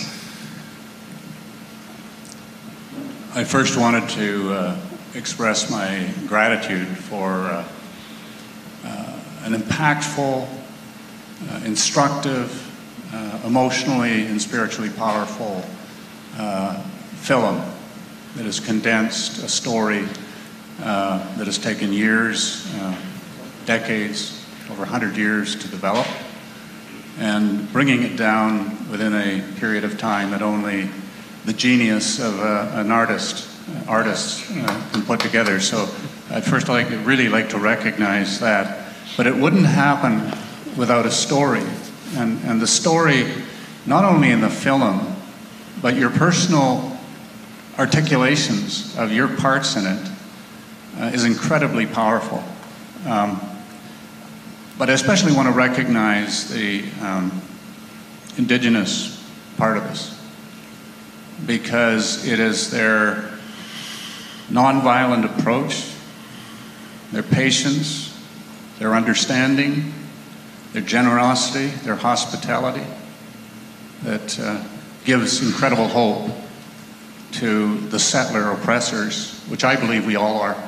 Speaker 10: I first wanted to uh, express my gratitude for uh, Uh, an impactful, uh, instructive, uh, emotionally and spiritually powerful uh, film that has condensed a story uh, that has taken years, uh, decades, over one hundred years to develop, and bringing it down within a period of time that only the genius of uh, an artist, uh, artist uh, can put together. So I'd first like, really like to recognize that. But it wouldn't happen without a story. And, and the story, not only in the film, but your personal articulations of your parts in it uh, is incredibly powerful. Um, but I especially want to recognize the um, Indigenous part of us, because it is their nonviolent approach, their patience, their understanding, their generosity, their hospitality, that uh, gives incredible hope to the settler oppressors, which I believe we all are.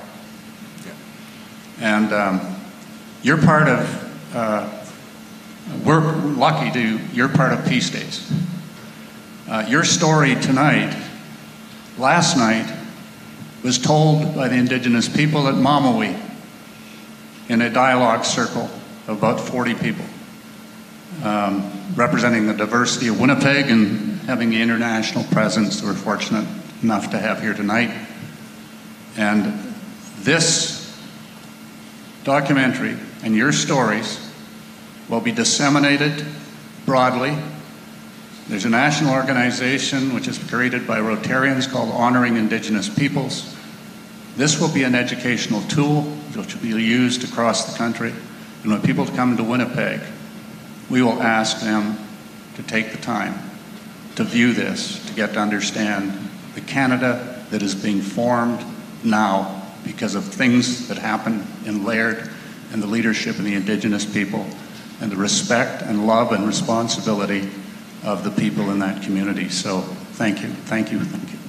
Speaker 10: And um, you're part of, uh, we're lucky to, you're part of Peace Days. Uh, your story tonight, last night, was told by the Indigenous people at Mamawi, in a dialogue circle of about forty people, um, representing the diversity of Winnipeg and having the international presence we're fortunate enough to have here tonight. And this documentary and your stories will be disseminated broadly. There's a national organization which is created by Rotarians called Honoring Indigenous Peoples. This will be an educational tool which will be used across the country. And when people come to Winnipeg, we will ask them to take the time to view this, to get to understand the Canada that is being formed now because of things that happened in Laird and the leadership of the Indigenous people, and the respect and love and responsibility of the people in that community. So thank you, thank you, thank you.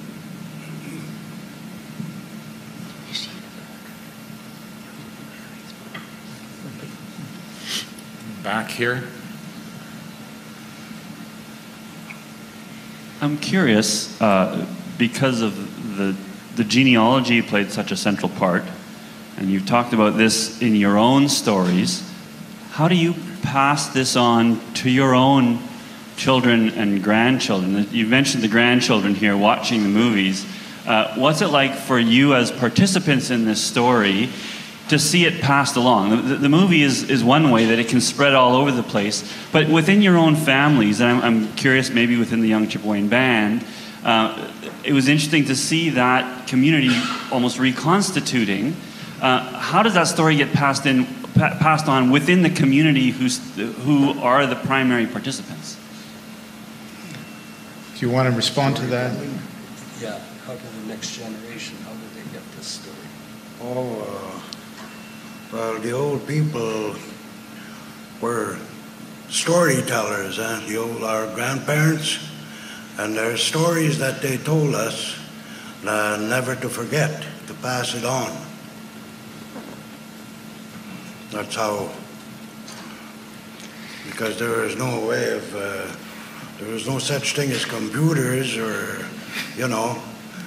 Speaker 2: Back here.
Speaker 11: I'm curious, uh, because of the, the genealogy played such a central part, and you've talked about this in your own stories, how do you pass this on to your own children and grandchildren? You mentioned the grandchildren here watching the movies. Uh, what's it like for you as participants in this story to see it passed along? The, the movie is, is one way that it can spread all over the place, but within your own families, and I'm, I'm curious maybe within the Young Chippewayan Band, uh, it was interesting to see that community almost reconstituting. Uh, how does that story get passed in, pa- passed on within the community who's, who are the primary participants?
Speaker 12: Do you want to respond to that?
Speaker 13: Yeah, how to the next generation, how do they get this story?
Speaker 6: Oh, uh, well, the old people were storytellers, eh? The old, our grandparents, and there are stories that they told us uh, never to forget, to pass it on. That's how, because there is no way of, uh, there was no such thing as computers or, you know,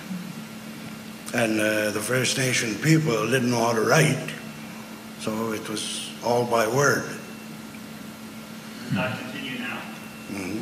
Speaker 6: and uh, the First Nation people didn't know how to write, so it was all by word.
Speaker 11: Does that continue now?
Speaker 6: Mm-hmm.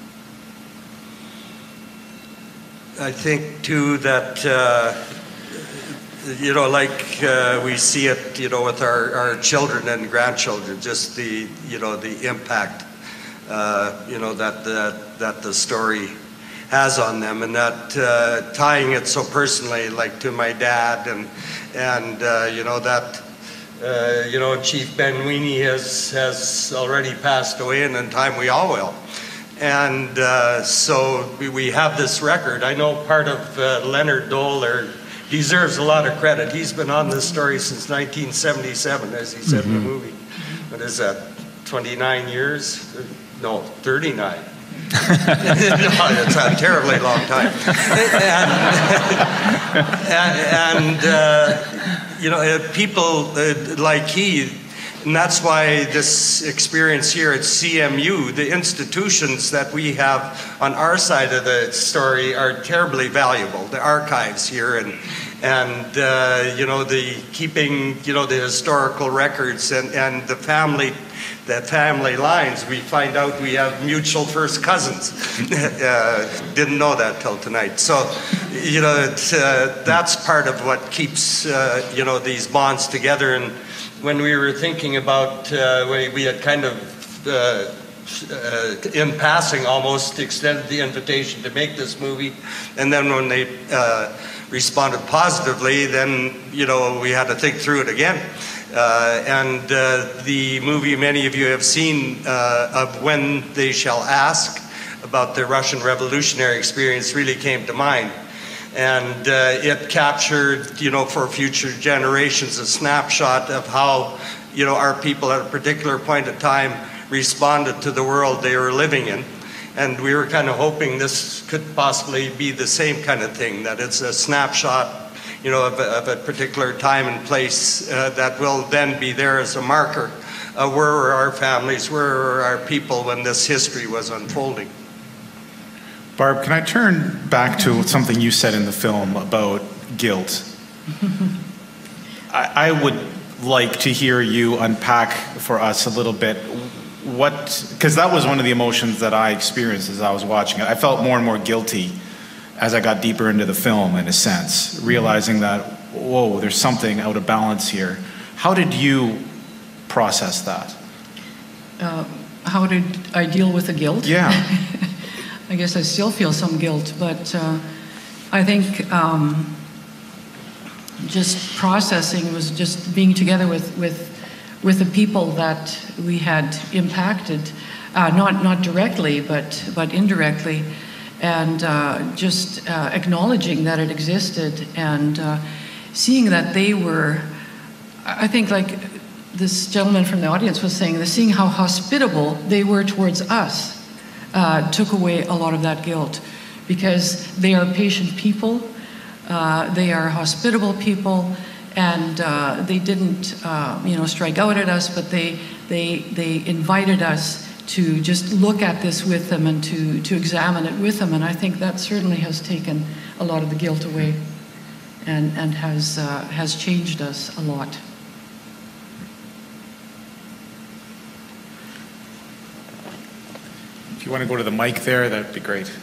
Speaker 5: I think too that uh, you know, like uh, we see it, you know, with our, our children and grandchildren, just the, you know, the impact, uh, you know, that, that, that the story has on them, and that uh, tying it so personally, like to my dad, and, and uh, you know, that, uh, you know, Chief Ben Weenie has, has already passed away, and in time we all will. And uh, so we, we have this record. I know part of uh, Leonard Dole or deserves a lot of credit. He's been on this story since nineteen seventy-seven, as he said mm-hmm. in the movie. What is that, twenty-nine years? No, thirty-nine. No, it's a terribly long time. And, and uh, you know, people uh, like he, and that's why this experience here at C M U, the institutions that we have on our side of the story are terribly valuable. The archives here and, and uh, you know, the keeping, you know, the historical records and, and the family, the family lines. We find out we have mutual first cousins. uh, didn't know that till tonight. So, you know, it's, uh, that's part of what keeps, uh, you know, these bonds together. And when we were thinking about, uh, we, we had kind of, uh, uh, in passing almost, extended the invitation to make this movie. And then when they uh, responded positively, then, you know, we had to think through it again. Uh, and uh, the movie many of you have seen uh, of When They Shall Ask about the Russian revolutionary experience really came to mind. And uh, it captured, you know, for future generations, a snapshot of how, you know, our people at a particular point in time responded to the world they were living in. And we were kind of hoping this could possibly be the same kind of thing, that it's a snapshot, you know, of a, of a particular time and place uh, that will then be there as a marker. Uh, where were our families, where were our people when this history was unfolding?
Speaker 12: Barb, can I turn back to something you said in the film about guilt? I, I would like to hear you unpack for us a little bit what, because that was one of the emotions that I experienced as I was watching it. I felt more and more guilty as I got deeper into the film, in a sense, realizing that, whoa, there's something out of balance here. How did you process that?
Speaker 7: Uh, how did I deal with the guilt?
Speaker 12: Yeah.
Speaker 7: I guess I still feel some guilt, but uh, I think um, just processing was just being together with, with, with the people that we had impacted, uh, not, not directly, but, but indirectly, and uh, just uh, acknowledging that it existed and uh, seeing that they were, I think like this gentleman from the audience was saying, seeing how hospitable they were towards us. Uh, took away a lot of that guilt, because they are patient people, uh, they are hospitable people, and uh, they didn't, uh, you know, strike out at us, but they they they invited us to just look at this with them and to, to examine it with them. And I think that certainly has taken a lot of the guilt away and, and has, uh, has changed us a lot.
Speaker 12: If you want to go to the mic there, that'd be great.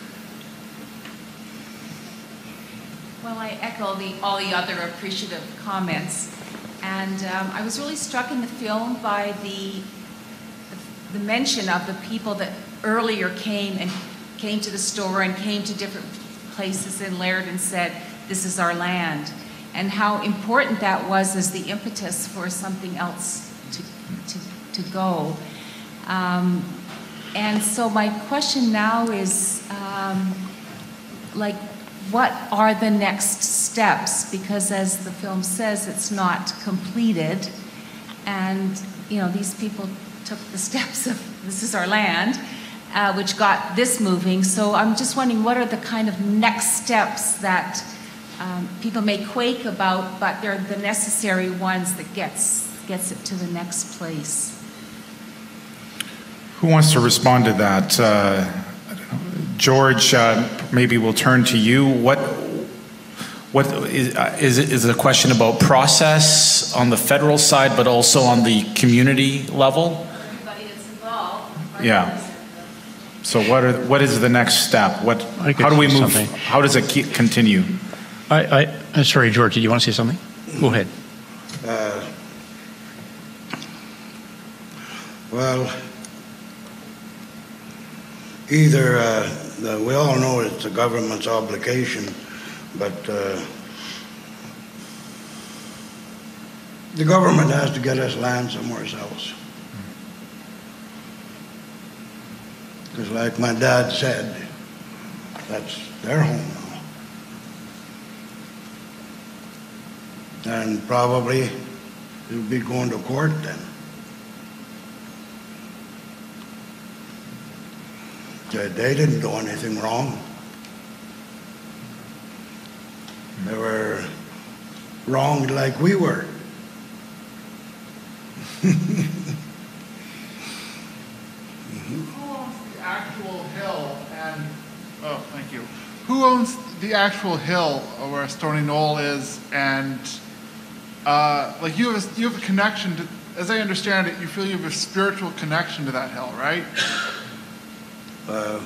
Speaker 14: Well, I echo the, all the other appreciative comments. And um, I was really struck in the film by the the mention of the people that earlier came and came to the store and came to different places in Laird and said, this is our land, and how important that was as the impetus for something else to, to, to go. Um, and so my question now is, um, like, what are the next steps? Because as the film says, it's not completed, and you know, these people took the steps of this is our land, uh, which got this moving. So I'm just wondering, what are the kind of next steps that um, people may quake about, but they're the necessary ones that gets gets it to the next place?
Speaker 12: Who wants to respond to that? Uh, I don't know. George, uh, maybe we'll turn to you. What what is uh, is it is it a question about process on the federal side, but also on the community level? Yeah. So what are what is the next step? What how do we move? Something. How does it keep, continue?
Speaker 8: I, I I'm sorry, George. Did you want to say something? Go ahead.
Speaker 6: Uh, well, either uh, the, we all know it's the government's obligation, but uh, the government has to get us land somewhere else. Because like my dad said, that's their home now. And probably they'll be going to court then. They didn't do anything wrong. They were wronged like we were.
Speaker 15: Actual hill and oh thank you who owns the actual hill where Stoney Knoll is, and uh, like you have a, you have a connection to, as I understand it, you feel you have a spiritual connection to that hill, right?
Speaker 6: Uh,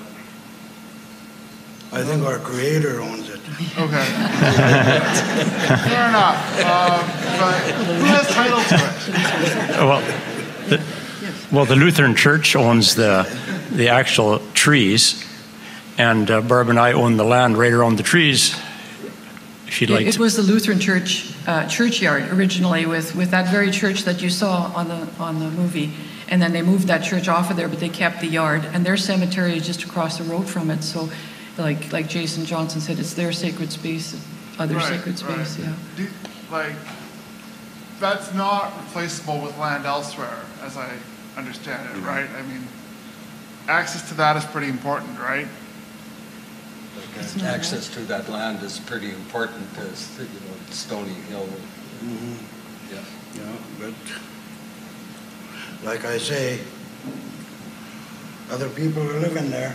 Speaker 6: I think our Creator owns it.
Speaker 15: Okay. Fair enough. Um, but who has title to it?
Speaker 8: Well, the, well, the Lutheran Church owns the the actual trees, and uh, Barb and I own the land right around the trees. If you'd like
Speaker 7: it,
Speaker 8: to.
Speaker 7: It was the Lutheran Church uh, churchyard originally, with with that very church that you saw on the on the movie, and then they moved that church off of there, but they kept the yard, and their cemetery is just across the road from it. So, like like Jason Johnson said, it's their sacred space, other
Speaker 15: right,
Speaker 7: sacred space.
Speaker 15: Right.
Speaker 7: Yeah.
Speaker 15: Do, like that's not replaceable with land elsewhere, as I understand it, right? I mean, access to that is pretty important, right?
Speaker 13: Okay. Access to that land is pretty important, as you know, Stoney Hill.
Speaker 6: Mm-hmm.
Speaker 13: Yeah.
Speaker 6: Yeah, but like I say, other people are living there.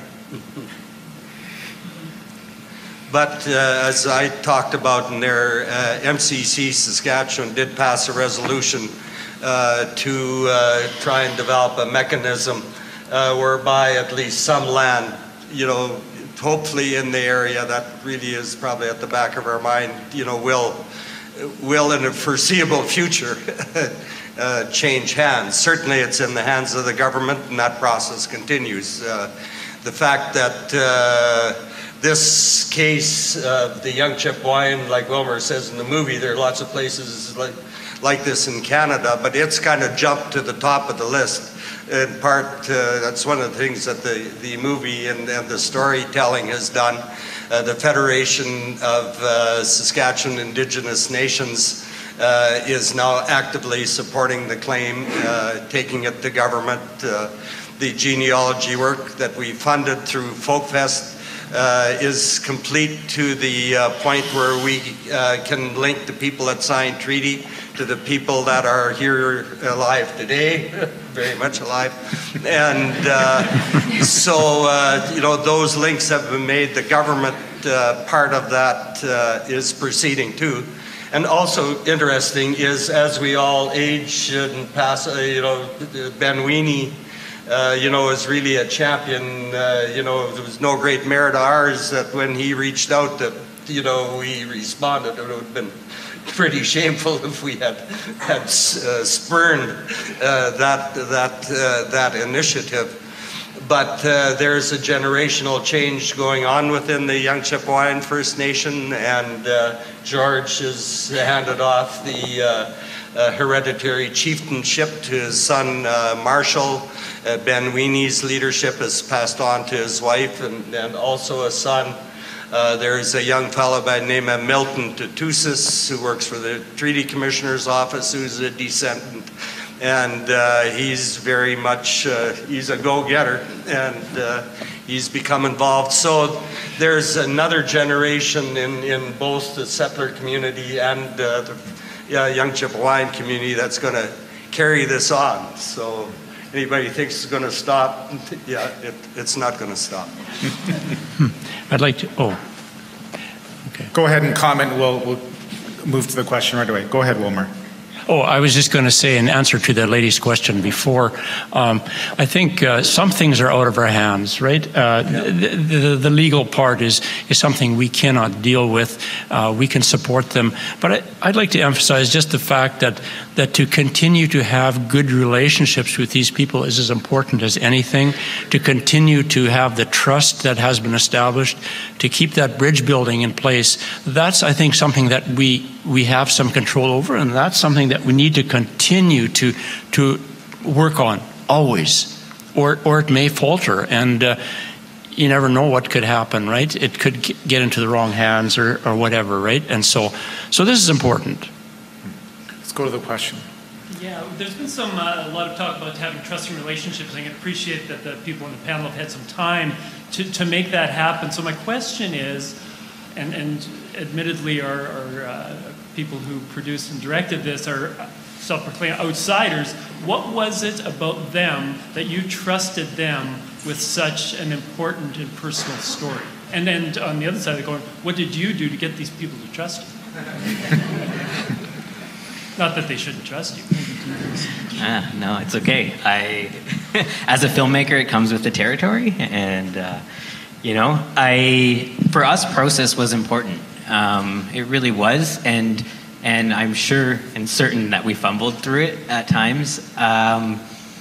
Speaker 5: But uh, as I talked about in there, uh, M C C Saskatchewan did pass a resolution uh, to uh, try and develop a mechanism uh, whereby at least some land, you know, hopefully in the area that really is probably at the back of our mind, you know, will, will in a foreseeable future uh, change hands. Certainly it's in the hands of the government, and that process continues. Uh, the fact that uh, this case of the Young Chippewayan, like Wilmer says in the movie, there are lots of places like, like this in Canada, but it's kind of jumped to the top of the list. In part, uh, that's one of the things that the, the movie and, and the storytelling has done. Uh, the Federation of uh, Saskatchewan Indigenous Nations uh, is now actively supporting the claim, uh, taking it to government. Uh, the genealogy work that we funded through FolkFest uh, is complete to the uh, point where we uh, can link the people that signed treaty to the people that are here alive today, very much alive. And uh, so, uh, you know, those links have been made. The government uh, part of that uh, is proceeding too. And also interesting is as we all age and pass, uh, you know, Ben Weenie, uh, you know, is really a champion. Uh, you know, there was no great merit of ours that when he reached out that, you know, we responded. It would have been pretty shameful if we had had uh, spurned uh, that that uh, that initiative. But uh, there's a generational change going on within the Young Chippewayan First Nation, and uh, George has handed off the uh, uh, hereditary chieftainship to his son uh, Marshall. Uh, Ben Weenie's leadership is passed on to his wife and, and also a son. Uh, there's a young fellow by the name of Milton Tutusis who works for the Treaty Commissioner's Office, who's a descendant. And uh, he's very much, uh, he's a go-getter, and uh, he's become involved. So there's another generation in, in both the settler community and uh, the uh, Young Chippewayan community that's going to carry this on. So anybody thinks it's going to stop, yeah, it, it's not going to stop.
Speaker 8: I'd like to, oh. Okay.
Speaker 12: Go ahead and comment. We'll, we'll move to the question right away. Go ahead, Wilmer.
Speaker 8: Oh, I was just going to say in answer to the lady's question before, um, I think uh, some things are out of our hands, right? Uh, yeah. the, the, the legal part is, is something we cannot deal with. Uh, we can support them. But I, I'd like to emphasize just the fact that, that to continue to have good relationships with these people is as important as anything, to continue to have the trust that has been established, to keep that bridge building in place. That's, I think, something that we, we have some control over, and that's something that we need to continue to to work on always, or or it may falter, and uh, you never know what could happen, right? It could get into the wrong hands or or whatever, right? And so so this is important.
Speaker 12: Let's go to the question.
Speaker 16: Yeah, there's been some uh, a lot of talk about having trusting relationships. I can appreciate that the people in the panel have had some time to to make that happen. So my question is, and and admittedly our, our uh, people who produced and directed this are self-proclaimed outsiders. What was it about them that you trusted them with such an important and personal story? And then on the other side of the coin, what did you do to get these people to trust you? Not that they shouldn't trust you.
Speaker 3: Ah, no, it's okay. I, as a filmmaker, it comes with the territory, and uh, you know, I for us, process was important. Um, it really was, and and I'm sure and certain that we fumbled through it at times. Um,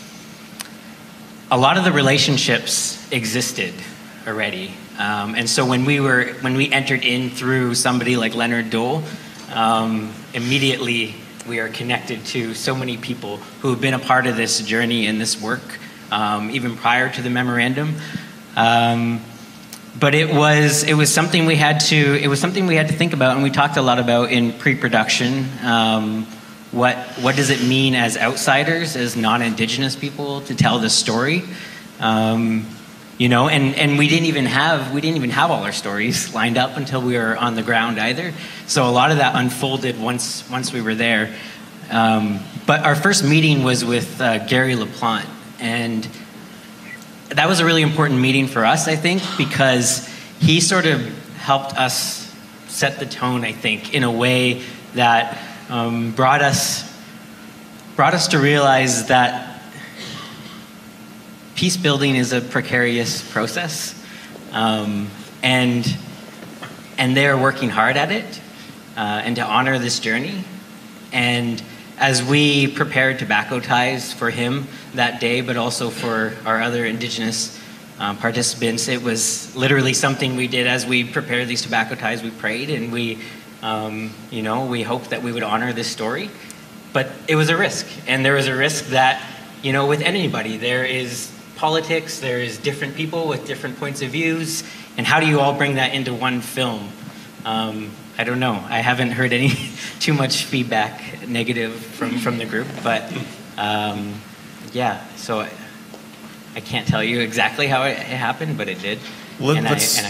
Speaker 3: a lot of the relationships existed already, um, and so when we were when we entered in through somebody like Leonard Dole, um, immediately we are connected to so many people who have been a part of this journey and this work, um, even prior to the memorandum. Um, But it was it was something we had to it was something we had to think about, and we talked a lot about in pre-production. Um, what what does it mean as outsiders, as non-Indigenous people, to tell this story? Um, you know, and, and we didn't even have we didn't even have all our stories lined up until we were on the ground either. So a lot of that unfolded once once we were there. Um, but our first meeting was with uh, Gary LaPlante, and that was a really important meeting for us, I think, because he sort of helped us set the tone, I think, in a way that um, brought us brought us to realize that peace building is a precarious process, um, and and they're working hard at it, uh, and to honor this journey. And as we prepared tobacco ties for him that day, but also for our other Indigenous um, participants, it was literally something we did as we prepared these tobacco ties. We prayed, and we, um, you know, we hoped that we would honor this story. But it was a risk, and there was a risk that, you know, with anybody, there is politics, there is different people with different points of views, and how do you all bring that into one film? Um, I don't know. I haven't heard any too much feedback, negative from, from the group, but um, yeah, so I, I can't tell you exactly how it, it happened, but it did.
Speaker 12: Let,
Speaker 3: and,
Speaker 12: let's,
Speaker 3: I, and I hope.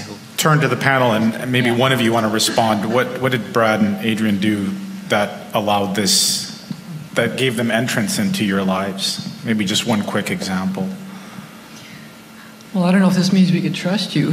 Speaker 12: turn to the panel, and maybe one of you want to respond. What what did Brad and Adrienne do that allowed this, that gave them entrance into your lives? Maybe just one quick example.
Speaker 7: Well, I don't know if this means we could trust you.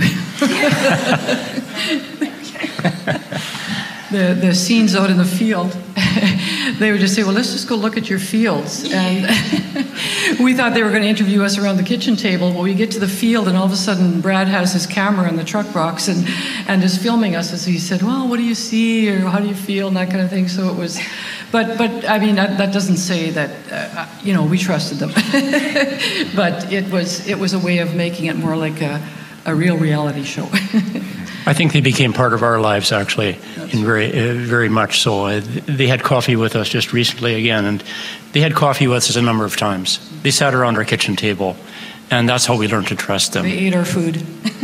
Speaker 7: the the scenes out in the field, they would just say, well, let's just go look at your fields. And we thought they were going to interview us around the kitchen table. Well, we get to the field, and all of a sudden, Brad has his camera in the truck box and, and is filming us. As he said, well, what do you see, or how do you feel, and that kind of thing. So it was, but, but I mean, that, that doesn't say that, uh, you know, we trusted them. But it was, it was a way of making it more like a, a real reality show.
Speaker 8: I think they became part of our lives, actually, in very, uh, very much so. Uh, they had coffee with us just recently again, and they had coffee with us a number of times. They sat around our kitchen table, and that's how we learned to trust them.
Speaker 7: They ate our food.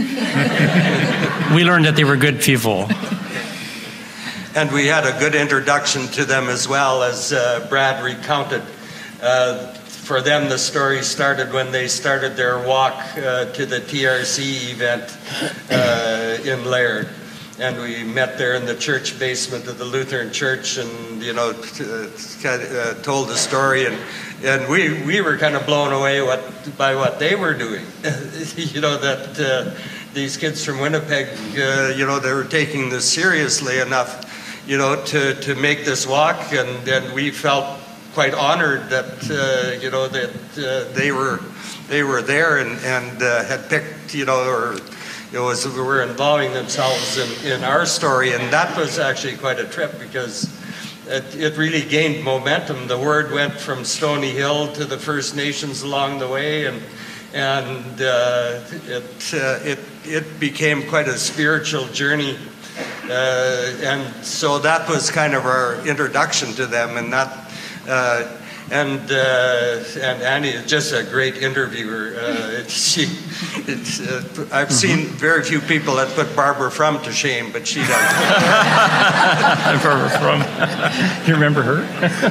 Speaker 8: We learned that they were good people.
Speaker 5: And we had a good introduction to them as well, as uh, Brad recounted. Uh, For them, the story started when they started their walk uh, to the T R C event uh, in Laird. And we met there in the church basement of the Lutheran church, and, you know, t- uh, told the story. And, and we, we were kind of blown away what, by what they were doing. You know, that uh, these kids from Winnipeg, uh, you know, they were taking this seriously enough, you know, to, to make this walk. And, and we felt quite honored that uh, you know that uh, they were they were there and and uh, had picked, you know, or you know was, were involving themselves in, in our story, and that was actually quite a trip, because it, it really gained momentum. The word went from Stoney Hill to the First Nations along the way, and and uh, it uh, it it became quite a spiritual journey, uh, and so that was kind of our introduction to them, and that. Uh, and uh, and Annie is just a great interviewer. Uh, it's, she, it's, uh, I've mm-hmm. seen very few people that put Barbara Frum to shame, but she does.
Speaker 8: Barbara Frum. You remember her?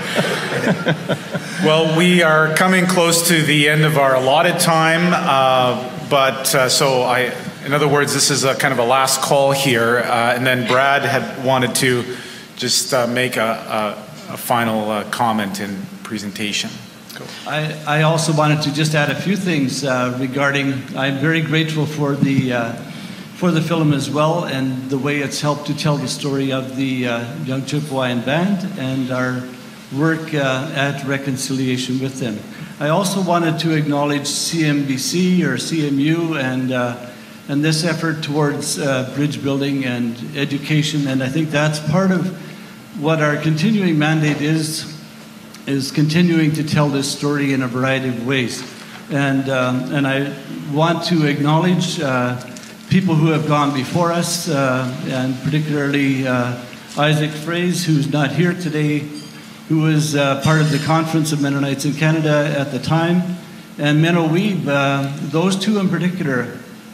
Speaker 12: Well, we are coming close to the end of our allotted time, uh, but uh, so I, in other words, this is a kind of a last call here, uh, and then Brad had wanted to just uh, make a. a a final uh, comment and presentation. Go.
Speaker 17: I, I also wanted to just add a few things uh, regarding, I'm very grateful for the uh, for the film as well, and the way it's helped to tell the story of the uh, Young Chippewayan Band and our work uh, at reconciliation with them. I also wanted to acknowledge C M B C or C M U and uh, and this effort towards uh, bridge building and education, and I think that's part of what our continuing mandate is, is continuing to tell this story in a variety of ways. And, um, and I want to acknowledge uh, people who have gone before us, uh, and particularly uh, Isaac Froese, who's not here today, who was uh, part of the Conference of Mennonites in Canada at the time, and Menno Wiebe. Uh, those two in particular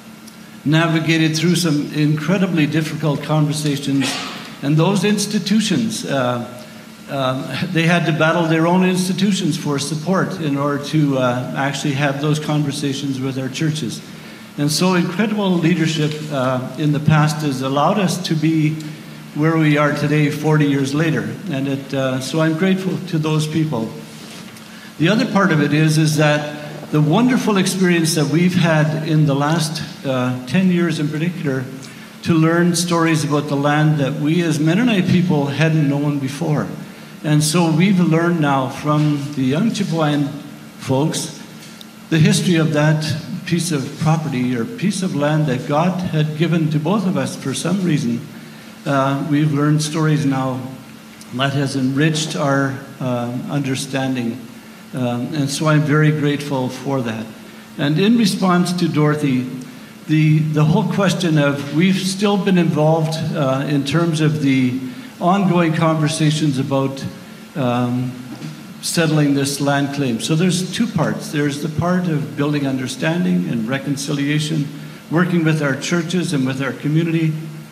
Speaker 17: navigated through some incredibly difficult conversations. And those institutions, uh, um, they had to battle their own institutions for support in order to uh, actually have those conversations with our churches. And so incredible leadership uh, in the past has allowed us to be where we are today forty years later. And it, uh, so I'm grateful to those people. The other part of it is, is that the wonderful experience that we've had in the last uh, ten years in particular, to learn stories about the land that we as Mennonite people hadn't known before. And so we've learned now from the Young Chippewayan folks the history of that piece of property or piece of land that God had given to both of us for some reason. Uh, we've learned stories now that has enriched our uh, understanding. Um, and so I'm very grateful for that. And in response to Dorothy, The, the whole question of, we've still been involved uh, in terms of the ongoing conversations about um, settling this land claim. So there's two parts. There's the part of building understanding and reconciliation, working with our churches and with our community.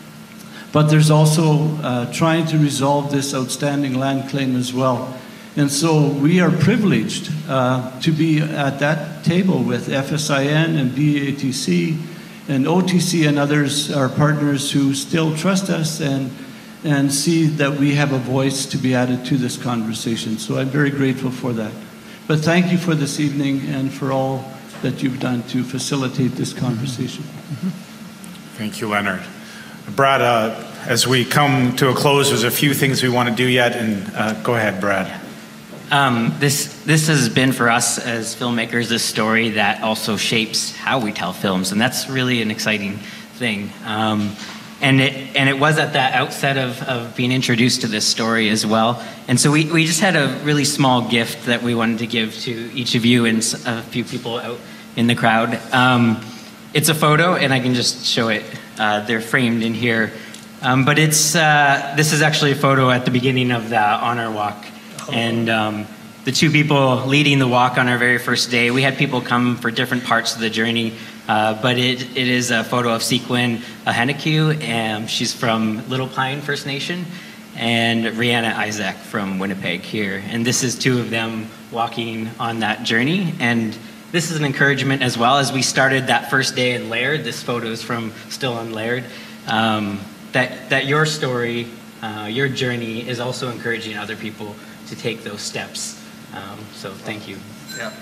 Speaker 17: But there's also uh, trying to resolve this outstanding land claim as well. And so we are privileged uh, to be at that table with F S I N and B A T C and O T C and others are partners who still trust us and, and see that we have a voice to be added to this conversation. So I'm very grateful for that. But thank you for this evening and for all that you've done to facilitate this conversation.
Speaker 12: Mm-hmm. Thank you, Leonard. Brad, uh, as we come to a close, there's a few things we want to do yet, and uh, go ahead, Brad.
Speaker 3: Um, this this has been for us as filmmakers a story that also shapes how we tell films, and that's really an exciting thing. Um, and it and it was at that outset of, of being introduced to this story as well. And so we, we just had a really small gift that we wanted to give to each of you and a few people out in the crowd. Um, it's a photo, and I can just show it. Uh, they're framed in here. Um, but it's uh, this is actually a photo at the beginning of the honor walk. And um, the two people leading the walk on our very first day, we had people come for different parts of the journey, uh, but it, it is a photo of Sequin Ahenakew, and she's from Little Pine First Nation, and Rihanna Isaac from Winnipeg here. And this is two of them walking on that journey. And this is an encouragement as well. As we started that first day in Laird, this photo is from still on Laird, um, that, that your story, uh, your journey is also encouraging other people to take those steps. Um, so thank you.
Speaker 4: Yeah.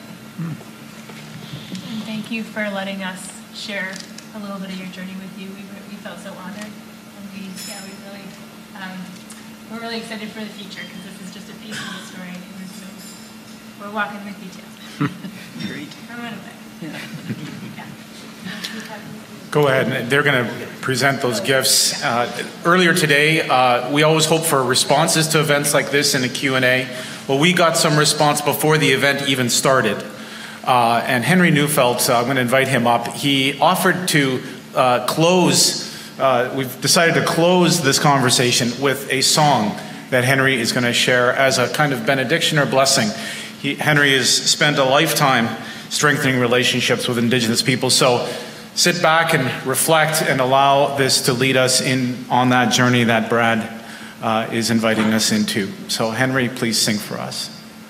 Speaker 4: And thank you for letting us share a little bit of your journey with you. We, we felt so honored, and we yeah we really um, we're really excited for the future because this is just a piece of the story, and so we're walking with you too. Great. From Winnipeg. Yeah.
Speaker 12: Go ahead. They're going to present those gifts. Uh, earlier today, uh, we always hope for responses to events like this in a Q and A. Well, we got some response before the event even started. Uh, and Henry Neufeld, uh, I'm going to invite him up. He offered to uh, close, uh, we've decided to close this conversation with a song that Henry is going to share as a kind of benediction or blessing. He, Henry has spent a lifetime strengthening relationships with Indigenous people. So sit back and reflect and allow this to lead us in on that journey that Brad uh, is inviting us into. So Henry, please sing for us.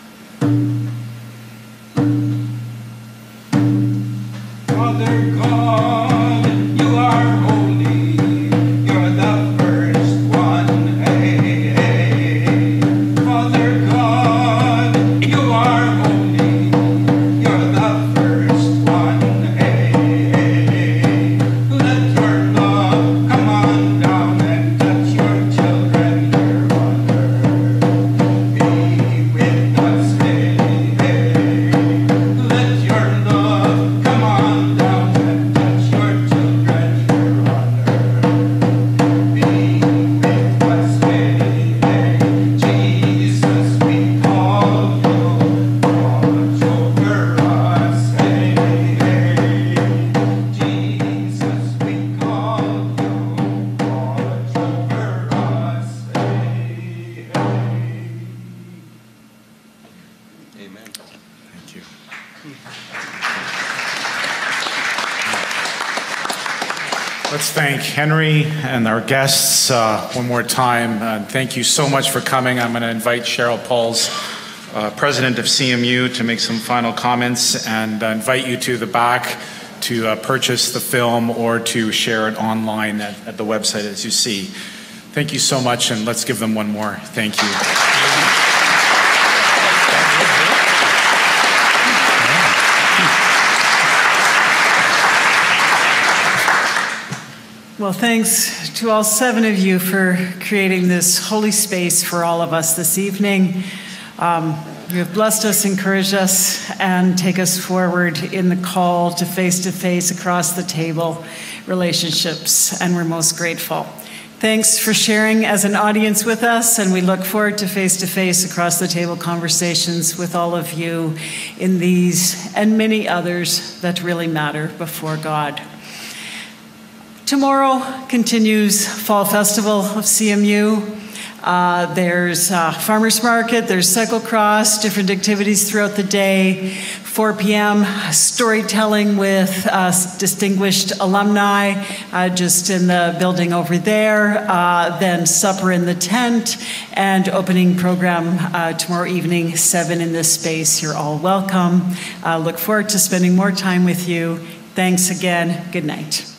Speaker 18: Father God, you are holy, you're the first one, hey, hey. Father God, you are holy, you're the first one, hey, hey. Let your love come on down and touch your children here on earth. Be with us, hey, hey. Let your love come on down and touch your children here on earth. Be with us, hey, hey. Jesus, we call you, watch over us, hey, hey. Jesus, we call you, watch over us, hey, hey.
Speaker 13: Amen.
Speaker 12: Thank you. Let's thank Henry and our guests uh, one more time. Uh, thank you so much for coming. I'm going to invite Cheryl Pauls, uh, president of C M U, to make some final comments, and uh, invite you to the back to uh, purchase the film or to share it online at, at the website as you see. Thank you so much, and let's give them one more. Thank you.
Speaker 19: Well, thanks to all seven of you for creating this holy space for all of us this evening. Um, you have blessed us, encouraged us, and take us forward in the call to face-to-face, across the table relationships, and we're most grateful. Thanks for sharing as an audience with us, and we look forward to face-to-face, across the table conversations with all of you in these and many others that really matter before God. Tomorrow continues Fall Festival of C M U. Uh, there's uh, farmers market, there's cyclocross, different activities throughout the day. four p m storytelling with uh, distinguished alumni uh, just in the building over there. Uh, then supper in the tent and opening program uh, tomorrow evening, seven in this space. You're all welcome. Uh, look forward to spending more time with you. Thanks again. Good night.